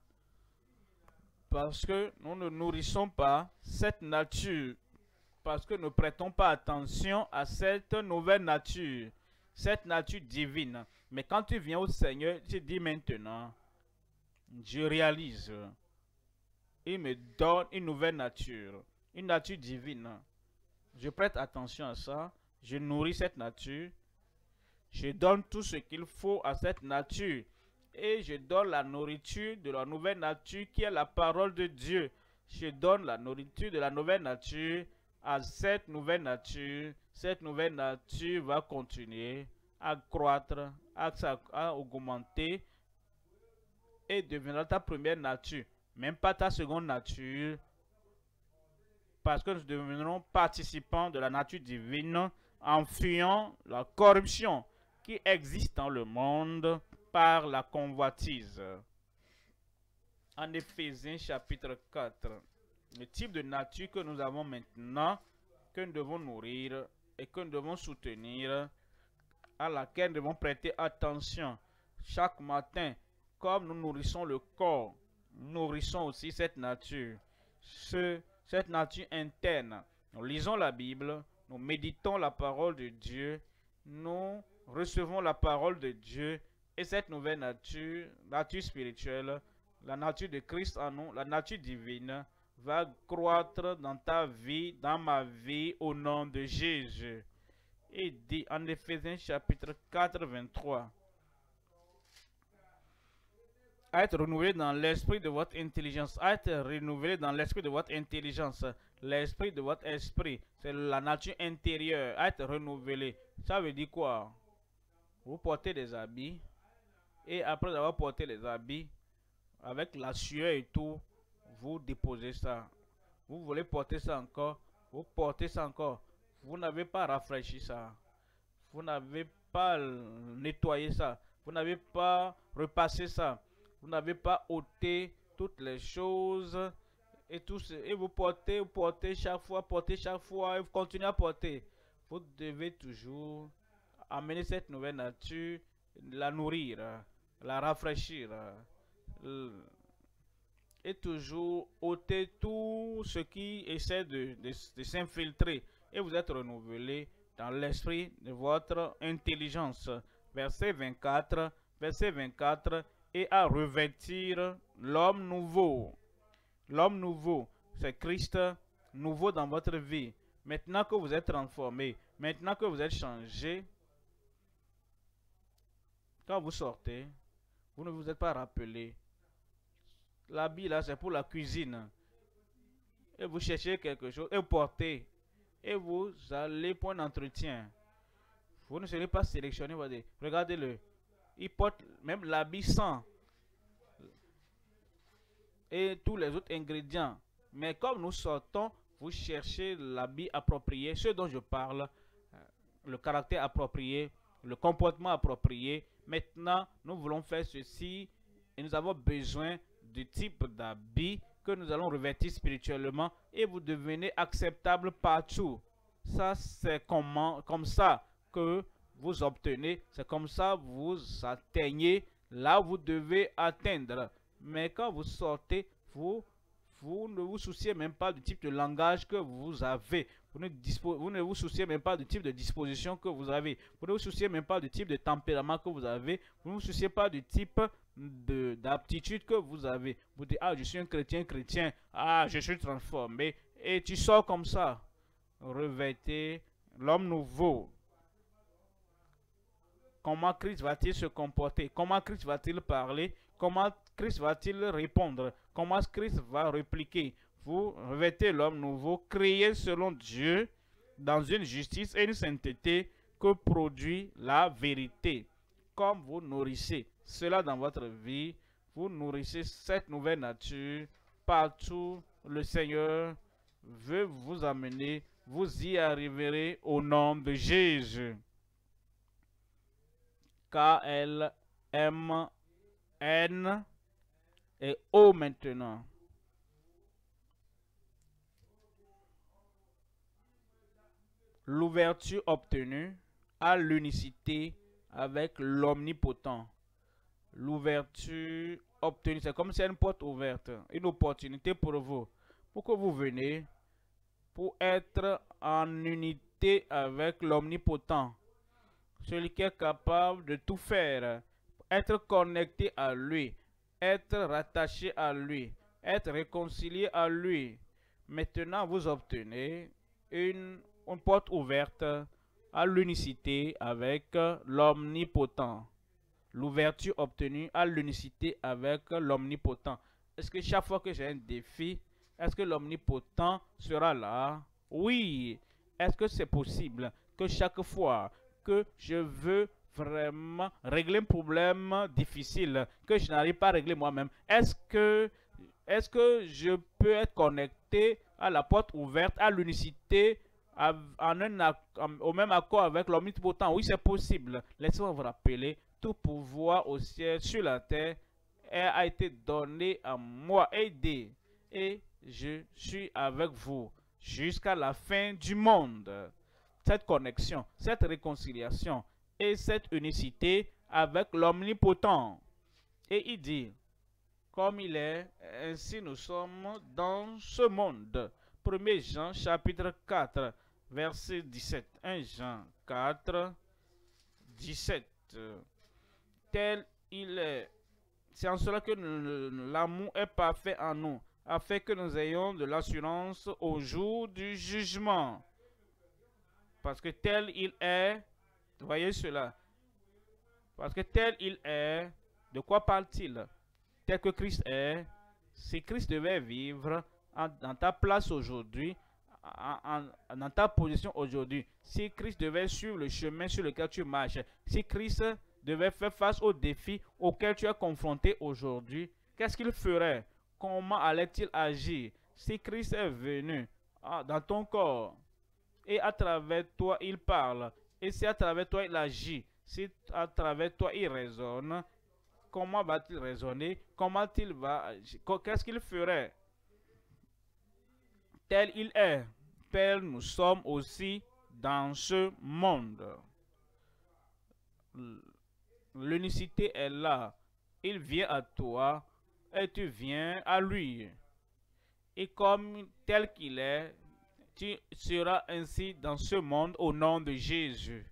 A: Parce que nous ne nourrissons pas cette nature. Parce que nous ne prêtons pas attention à cette nouvelle nature, cette nature divine. Mais quand tu viens au Seigneur, tu dis maintenant, je réalise, il me donne une nouvelle nature, une nature divine. Je prête attention à ça, je nourris cette nature, je donne tout ce qu'il faut à cette nature. Et je donne la nourriture de la nouvelle nature qui est la parole de Dieu. Je donne la nourriture de la nouvelle nature à cette nouvelle nature. Cette nouvelle nature va continuer à croître, à, à augmenter et deviendra ta première nature, même pas ta seconde nature, parce que nous deviendrons participants de la nature divine en fuyant la corruption qui existe dans le monde par la convoitise. En Éphésiens chapitre quatre, le type de nature que nous avons maintenant, que nous devons nourrir et que nous devons soutenir, à laquelle nous devons prêter attention chaque matin, comme nous nourrissons le corps, nous nourrissons aussi cette nature, ce, cette nature interne. Nous lisons la Bible, nous méditons la parole de Dieu, nous recevons la parole de Dieu et cette nouvelle nature, nature spirituelle, la nature de Christ en nous, la nature divine, va croître dans ta vie, dans ma vie, au nom de Jésus. Et dit en Éphésiens chapitre quatre, vingt-trois, à être renouvelé dans l'esprit de votre intelligence, à être renouvelé dans l'esprit de votre intelligence, l'esprit de votre esprit, c'est la nature intérieure, à être renouvelé. Ça veut dire quoi? Vous portez des habits, et après avoir porté les habits, avec la sueur et tout, vous déposez ça. Vous voulez porter ça encore, vous portez ça encore. Vous n'avez pas rafraîchi ça. Vous n'avez pas nettoyé ça. Vous n'avez pas repassé ça. Vous n'avez pas ôté toutes les choses et tout ce, et vous portez, vous portez chaque fois, portez chaque fois, et vous continuez à porter. Vous devez toujours amener cette nouvelle nature, la nourrir, la rafraîchir, et toujours ôter tout ce qui essaie de, de, de s'infiltrer. Et vous êtes renouvelé dans l'esprit de votre intelligence. Verset vingt-quatre, verset vingt-quatre, et à revêtir l'homme nouveau. L'homme nouveau, c'est Christ nouveau dans votre vie. Maintenant que vous êtes transformé, maintenant que vous êtes changé, quand vous sortez, vous ne vous êtes pas rappelé. L'habit là, c'est pour la cuisine. Et vous cherchez quelque chose, et vous portez. Et vous allez pour un entretien. Vous ne serez pas sélectionné. Regardez-le. Il porte même l'habit sans. Et tous les autres ingrédients. Mais comme nous sortons, vous cherchez l'habit approprié. Ce dont je parle, le caractère approprié, le comportement approprié. Maintenant, nous voulons faire ceci et nous avons besoin du type d'habit que nous allons revêtir spirituellement et vous devenez acceptable partout. Ça, c'est comment, comme ça que vous obtenez, c'est comme ça que vous atteignez là où vous devez atteindre. Mais quand vous sortez, vous, vous ne vous souciez même pas du type de langage que vous avez. Vous ne, vous ne vous souciez même pas du type de disposition que vous avez. Vous ne vous souciez même pas du type de tempérament que vous avez. Vous ne vous souciez pas du type d'aptitude que vous avez. Vous dites, ah, je suis un chrétien, chrétien. Ah, je suis transformé. Et tu sors comme ça. Revêtez l'homme nouveau. Comment Christ va-t-il se comporter? Comment Christ va-t-il parler? Comment Christ va-t-il répondre? Comment Christ va répliquer? Vous revêtez l'homme nouveau, créé selon Dieu, dans une justice et une sainteté que produit la vérité. Comme vous nourrissez cela dans votre vie, vous nourrissez cette nouvelle nature partout. Le Seigneur veut vous amener, vous y arriverez au nom de Jésus. K L M N et O maintenant. L'ouverture obtenue à l'unicité avec l'omnipotent. L'ouverture obtenue, c'est comme si une porte ouverte, une opportunité pour vous, pour que vous venez, pour être en unité avec l'omnipotent, celui qui est capable de tout faire, être connecté à lui, être rattaché à lui, être réconcilié à lui. Maintenant, vous obtenez une, une porte ouverte à l'unicité avec l'omnipotent. L'ouverture obtenue à l'unicité avec l'omnipotent. Est-ce que chaque fois que j'ai un défi, est-ce que l'omnipotent sera là? Oui. Est-ce que c'est possible que chaque fois que je veux vraiment régler un problème difficile que je n'arrive pas à régler moi-même, est-ce que, est-ce que je peux être connecté à la porte ouverte, à l'unicité, en un, au même accord avec l'omnipotent? Oui, c'est possible. Laissez-moi vous rappeler, tout pouvoir au ciel, sur la terre, a été donné à moi, aidé, et je suis avec vous jusqu'à la fin du monde. Cette connexion, cette réconciliation et cette unicité avec l'omnipotent. Et il dit, comme il est, ainsi nous sommes dans ce monde. premier Jean chapitre quatre, verset dix-sept. premier Jean quatre, dix-sept. Tel il est. C'est en cela que l'amour est parfait en nous, afin que nous ayons de l'assurance au jour du jugement. Parce que tel il est, voyez cela, parce que tel il est, de quoi parle-t-il? Tel que Christ est, si Christ devait vivre en, dans ta place aujourd'hui, en, en, dans ta position aujourd'hui, si Christ devait suivre le chemin sur lequel tu marches, si Christ devait faire face aux défis auxquels tu es confronté aujourd'hui, qu'est-ce qu'il ferait? Comment allait-il agir? Si Christ est venu ah, dans ton corps, et à travers toi il parle, et si à travers toi il agit, si à travers toi il raisonne, comment va-t-il raisonner? Comment il va agir? Qu'est-ce qu'il ferait? Tel il est, tel nous sommes aussi dans ce monde. L'unicité est là. Il vient à toi et tu viens à lui. Et comme tel qu'il est, tu seras ainsi dans ce monde au nom de Jésus.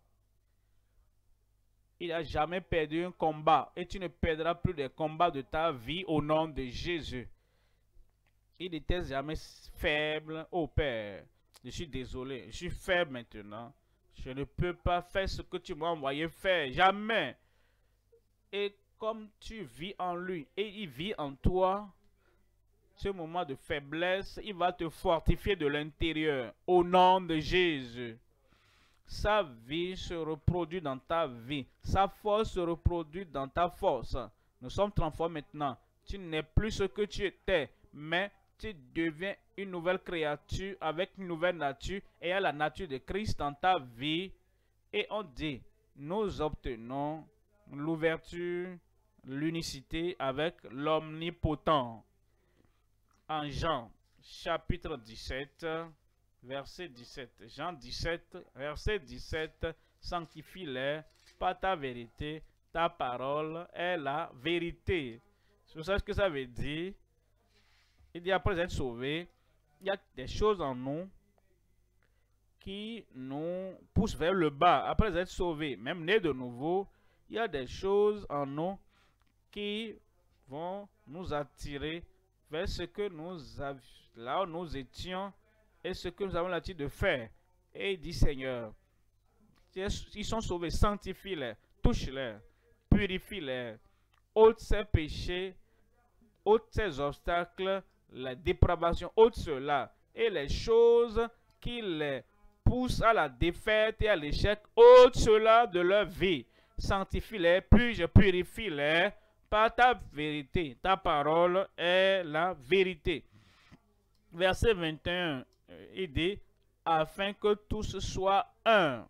A: Il n'a jamais perdu un combat et tu ne perdras plus des combats de ta vie au nom de Jésus. Il n'était jamais faible. Oh Père, je suis désolé, je suis faible maintenant. Je ne peux pas faire ce que tu m'as envoyé faire, jamais. Et comme tu vis en lui et il vit en toi, ce moment de faiblesse, il va te fortifier de l'intérieur au nom de Jésus. Sa vie se reproduit dans ta vie. Sa force se reproduit dans ta force. Nous sommes transformés maintenant. Tu n'es plus ce que tu étais, mais tu deviens une nouvelle créature avec une nouvelle nature et à la nature de Christ dans ta vie Et on dit, nous obtenons l'ouverture, l'unicité avec l'omnipotent. En Jean, chapitre dix-sept, verset dix-sept. Jean dix-sept, verset dix-sept. Sanctifie-les par ta vérité. Ta parole est la vérité. C'est ça ce que ça veut dire. Il dit après être sauvé, il y a des choses en nous qui nous poussent vers le bas. Après être sauvés, même nés de nouveau, il y a des choses en nous qui vont nous attirer vers ce que nous avions, là où nous étions et ce que nous avons l'habitude de faire. Et il dit, Seigneur, ils sont sauvés, sanctifie-les, touche-les, purifie-les, ôte ces péchés, ôte ces obstacles, la dépravation, ôte cela, et les choses qui les poussent à la défaite et à l'échec, ôte cela de leur vie. Sanctifie-les, puis je purifie-les par ta vérité. Ta parole est la vérité. Verset vingt et un, il dit, afin que tous soient un.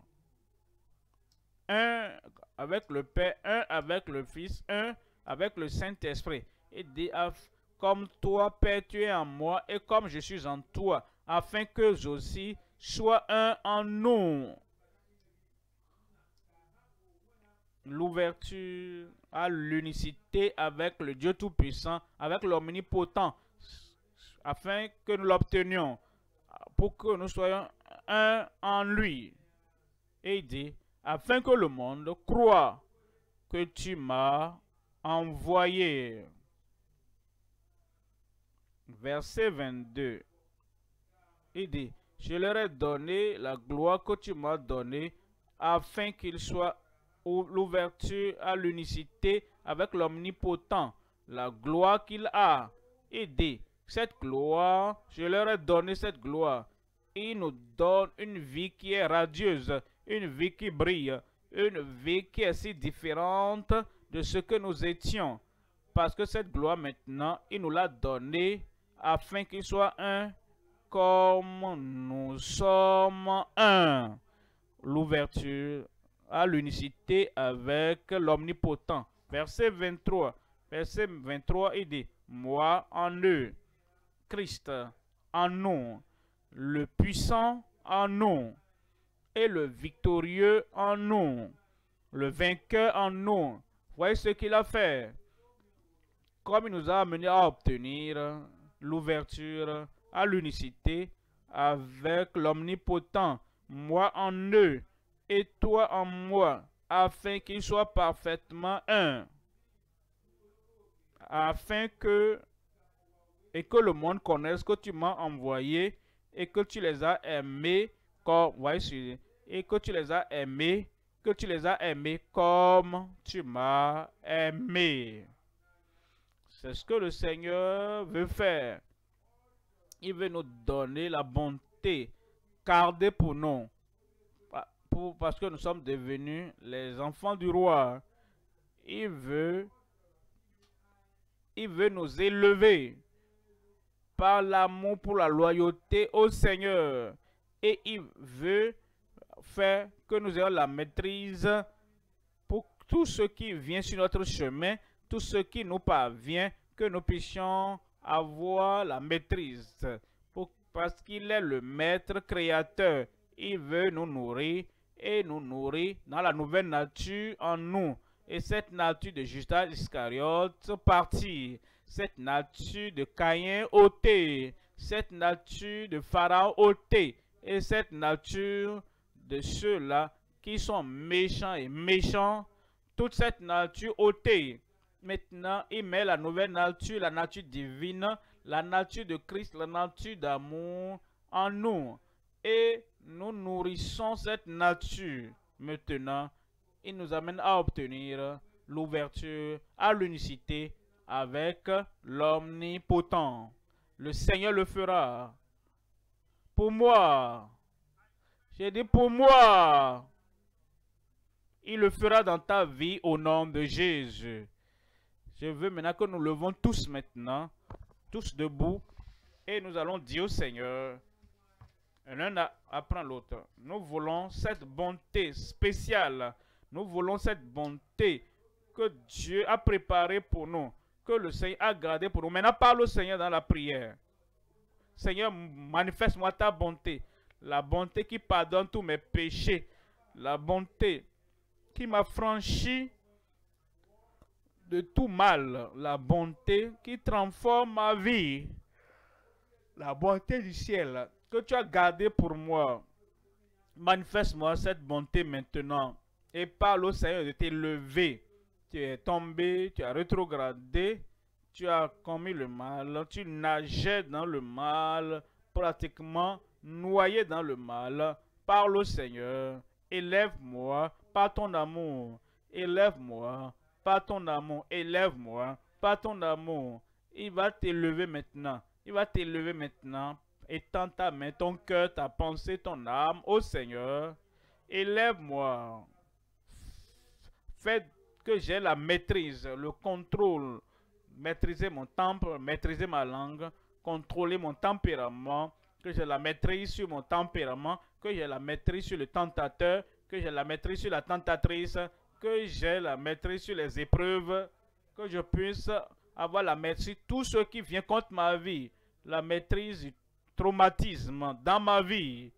A: Un avec le Père, un avec le Fils, un avec le Saint-Esprit. Il dit, comme toi, Père, tu es en moi, et comme je suis en toi, afin qu'eux aussi soient un en nous. L'ouverture à l'unicité avec le Dieu Tout-Puissant, avec l'Omnipotent, afin que nous l'obtenions, pour que nous soyons un en lui. Et il dit, afin que le monde croie que tu m'as envoyé. Verset vingt-deux. Il dit, je leur ai donné la gloire que tu m'as donnée, afin qu'ils soient l'ouverture à l'unicité avec l'Omnipotent, la gloire qu'il a. Il dit, cette gloire, je leur ai donné cette gloire. Il nous donne une vie qui est radieuse, une vie qui brille, une vie qui est si différente de ce que nous étions. Parce que cette gloire maintenant, il nous l'a donnée afin qu'il soit un comme nous sommes un. L'ouverture à l'unicité avec l'Omnipotent. Verset vingt-trois. Verset vingt-trois, il dit, moi en eux, Christ en nous, le puissant en nous, et le victorieux en nous, le vainqueur en nous. Voyez ce qu'il a fait. Comme il nous a amené à obtenir l'ouverture à l'unicité avec l'Omnipotent, moi en eux et toi en moi, afin qu'ils soient parfaitement un, afin que et que le monde connaisse que tu m'as envoyé et que tu les as aimés comme voyez, et que tu les as aimés, que tu les as aimés comme tu m'as aimé. C'est ce que le Seigneur veut faire. Il veut nous donner la bonté, garder pour nous, pour, parce que nous sommes devenus les enfants du roi. Il veut, il veut nous élever par l'amour pour la loyauté au Seigneur. Et il veut faire que nous ayons la maîtrise pour tout ce qui vient sur notre chemin, tout ce qui nous parvient, que nous puissions avoir la maîtrise. Pour, parce qu'il est le maître créateur. Il veut nous nourrir et nous nourrir dans la nouvelle nature en nous. Et cette nature de Judas Iscariote partie. Cette nature de Caïn ôtée. Cette nature de Pharaon ôtée. Et cette nature de ceux-là qui sont méchants et méchants. Toute cette nature ôtée. Maintenant, il met la nouvelle nature, la nature divine, la nature de Christ, la nature d'amour en nous. Et nous nourrissons cette nature. Maintenant, il nous amène à obtenir l'ouverture à l'unicité avec l'Omnipotent. Le Seigneur le fera. Pour moi. J'ai dit pour moi. Il le fera dans ta vie au nom de Jésus. Je veux maintenant que nous levons tous maintenant, tous debout, et nous allons dire au Seigneur, l'un apprend l'autre. Nous voulons cette bonté spéciale. Nous voulons cette bonté que Dieu a préparée pour nous, que le Seigneur a gardée pour nous. Maintenant, parle au Seigneur dans la prière. Seigneur, manifeste-moi ta bonté. La bonté qui pardonne tous mes péchés. La bonté qui m'a franchi de tout mal. La bonté qui transforme ma vie. La bonté du ciel que tu as gardée pour moi. Manifeste-moi cette bonté maintenant. Et parle au Seigneur de t'élever. Tu es tombé, tu as rétrogradé, tu as commis le mal, tu nageais dans le mal, pratiquement noyé dans le mal. Parle au Seigneur. Élève-moi par ton amour. Élève-moi par ton amour. Élève-moi par ton amour. Il va t'élever maintenant. Il va t'élever maintenant. Étends ta main, ton cœur, ta pensée, ton âme au Seigneur. Élève-moi. Fais que j'ai la maîtrise, le contrôle. Maîtriser mon temple, maîtriser ma langue, contrôler mon tempérament. Que j'ai la maîtrise sur mon tempérament. Que j'ai la maîtrise sur le tentateur. Que j'ai la maîtrise sur la tentatrice. Que j'ai la maîtrise sur les épreuves. Que je puisse avoir la maîtrise tout ce qui vient contre ma vie. La maîtrise du traumatisme dans ma vie.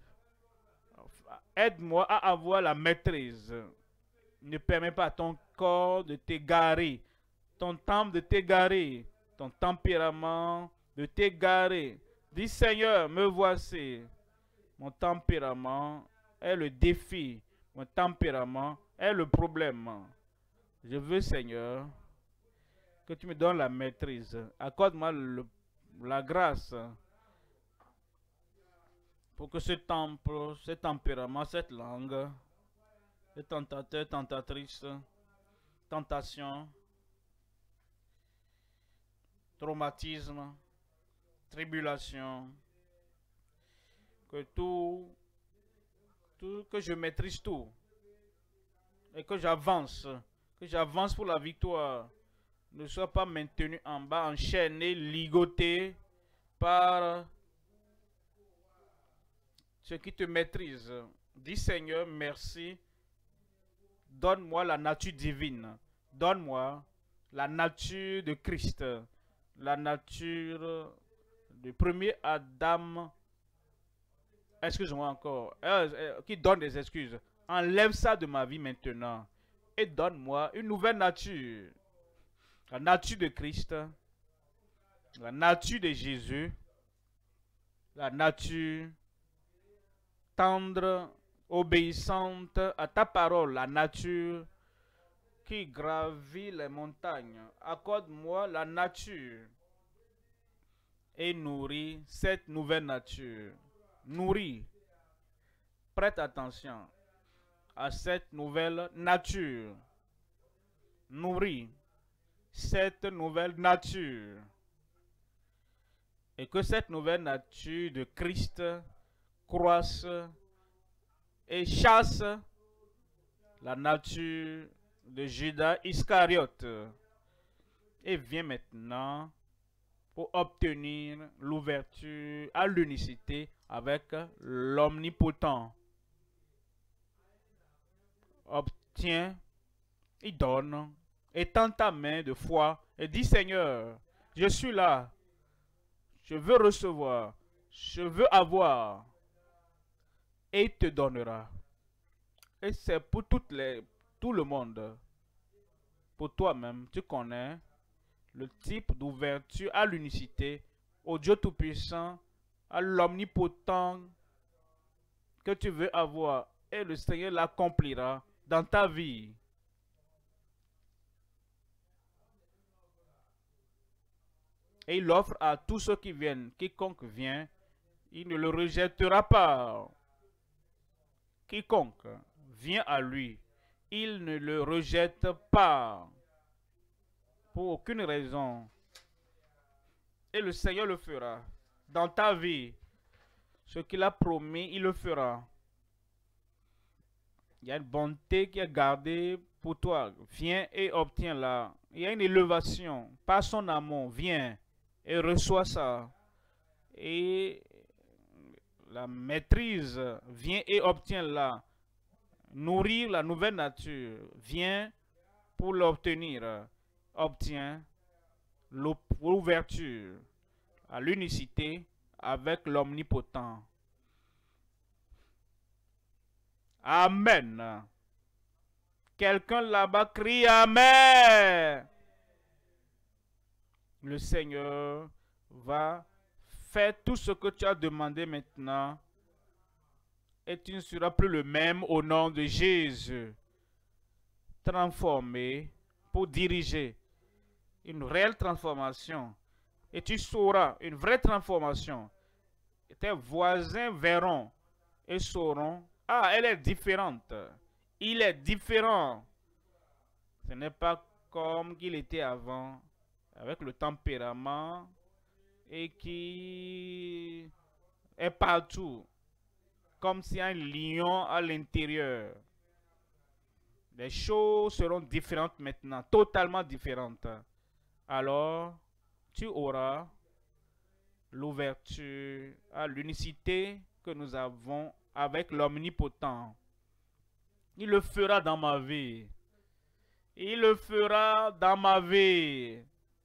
A: Aide-moi à avoir la maîtrise. Ne permets pas à ton corps de t'égarer, ton temple de t'égarer, ton tempérament de t'égarer. Dis Seigneur, me voici. Mon tempérament est le défi. Mon tempérament est le problème. Je veux, Seigneur, que tu me donnes la maîtrise. Accorde-moi la grâce pour que ce temple, ce tempérament, cette langue, ce tentateur, tentatrice, tentation, traumatisme, tribulation, que tout, tout, que je maîtrise tout et que j'avance, que j'avance pour la victoire, ne sois pas maintenu en bas, enchaîné, ligoté par ce qui te maîtrise. Dis Seigneur, merci. Donne-moi la nature divine. Donne-moi la nature de Christ. La nature du premier Adam. Excuse-moi encore. Euh, euh, qui donne des excuses. Enlève ça de ma vie maintenant. Et donne-moi une nouvelle nature. La nature de Christ. La nature de Jésus. La nature tendre, obéissante à ta parole, la nature qui gravit les montagnes. Accorde-moi la nature et nourris cette nouvelle nature. Nourris, prête attention à cette nouvelle nature. Nourris cette nouvelle nature. Et que cette nouvelle nature de Christ croisse et chasse la nature de Judas Iscariote. Et viens maintenant pour obtenir l'ouverture à l'unicité avec l'omnipotent. Obtiens, il donne, étends ta main de foi et dis Seigneur, je suis là, je veux recevoir, je veux avoir. Et il te donnera. Et c'est pour toutes les, tout le monde. Pour toi-même, tu connais le type d'ouverture à l'unicité, au Dieu Tout-Puissant, à l'Omnipotent que tu veux avoir. Et le Seigneur l'accomplira dans ta vie. Et il offre à tous ceux qui viennent. Quiconque vient, il ne le rejettera pas. Quiconque vient à lui, il ne le rejette pas pour aucune raison. Et le Seigneur le fera dans ta vie. Ce qu'il a promis, il le fera. Il y a une bonté qui est gardée pour toi. Viens et obtiens-la. Il y a une élévation par son amour. Viens et reçois ça. Et la maîtrise, viens et obtiens-la. Nourrir la nouvelle nature, viens pour l'obtenir. Obtiens l'ouverture à l'unicité avec l'omnipotent. Amen. Quelqu'un là-bas crie Amen. Le Seigneur va faire tout ce que tu as demandé maintenant et tu ne seras plus le même au nom de Jésus. Transformé pour diriger une réelle transformation et tu sauras une vraie transformation. Et tes voisins verront et sauront, ah, elle est différente. Il est différent. Ce n'est pas comme qu'il était avant, avec le tempérament et qui est partout, comme si un lion à l'intérieur. Les choses seront différentes maintenant, totalement différentes. Alors, tu auras l'ouverture à l'unicité que nous avons avec l'omnipotent. Il le fera dans ma vie. Il le fera dans ma vie.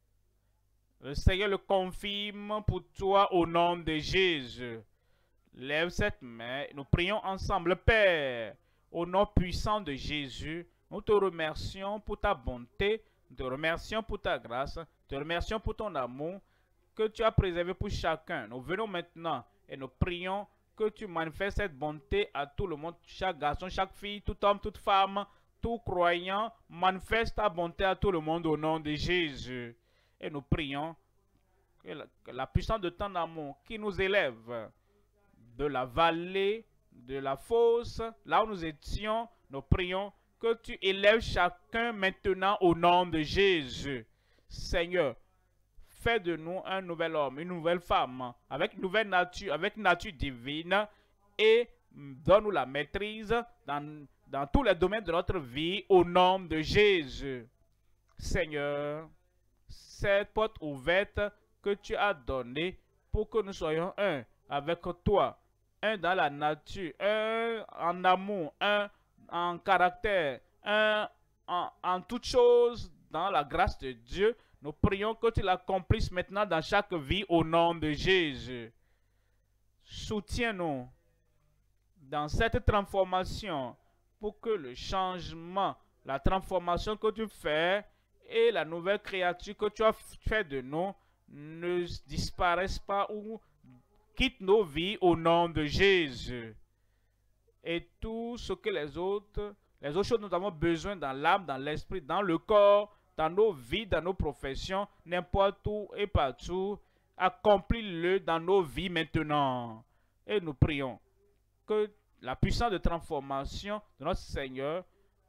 A: Le Seigneur le confirme pour toi au nom de Jésus. Lève cette main. Nous prions ensemble, Père. Au nom puissant de Jésus, nous te remercions pour ta bonté. Nous te remercions pour ta grâce. Nous te remercions pour ton amour que tu as préservé pour chacun. Nous venons maintenant et nous prions que tu manifestes cette bonté à tout le monde, chaque garçon, chaque fille, tout homme, toute femme, tout croyant. Manifeste ta bonté à tout le monde au nom de Jésus. Et nous prions que la, que la puissance de ton amour qui nous élève de la vallée, de la fosse, là où nous étions, nous prions que tu élèves chacun maintenant au nom de Jésus. Seigneur, fais de nous un nouvel homme, une nouvelle femme, avec une nouvelle nature, avec une nature divine, et donne-nous la maîtrise dans, dans tous les domaines de notre vie, au nom de Jésus. Seigneur, cette porte ouverte que tu as donnée pour que nous soyons un avec toi, un dans la nature, un en amour, un en caractère, un en, en toutes choses dans la grâce de Dieu. Nous prions que tu l'accomplisses maintenant dans chaque vie au nom de Jésus. Soutiens-nous dans cette transformation pour que le changement, la transformation que tu fais et la nouvelle créature que tu as fait de nous ne disparaissent pas ou quittent nos vies au nom de Jésus. Et tout ce que les autres, les autres choses nous avons besoin dans l'âme, dans l'esprit, dans le corps, dans nos vies, dans nos professions, n'importe où et partout, accomplis-le dans nos vies maintenant. Et nous prions que la puissance de transformation de notre Seigneur,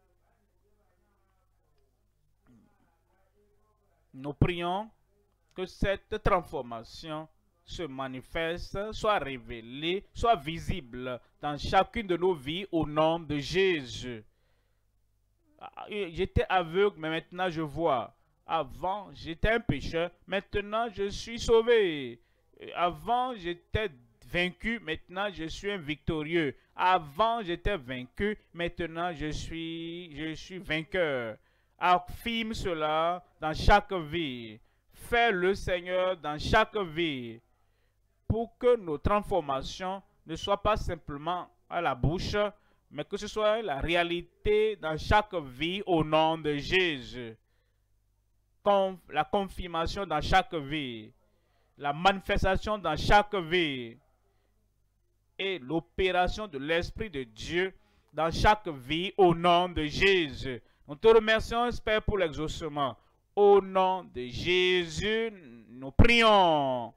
A: nous prions que cette transformation se manifeste, soit révélée, soit visible dans chacune de nos vies au nom de Jésus. J'étais aveugle, mais maintenant je vois. Avant, j'étais un pécheur, maintenant je suis sauvé. Avant, j'étais vaincu, maintenant je suis un victorieux. Avant, j'étais vaincu, maintenant je suis, je suis vainqueur. Affirme cela dans chaque vie. Fais-le, Seigneur, dans chaque vie, pour que nos transformations ne soient pas simplement à la bouche, mais que ce soit la réalité dans chaque vie au nom de Jésus. Conf, la confirmation dans chaque vie, la manifestation dans chaque vie et l'opération de l'Esprit de Dieu dans chaque vie au nom de Jésus. Nous te remercions, Père, pour l'exaucement. Au nom de Jésus, nous prions.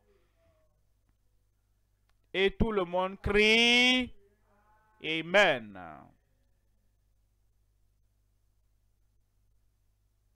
A: Et tout le monde crie Amen.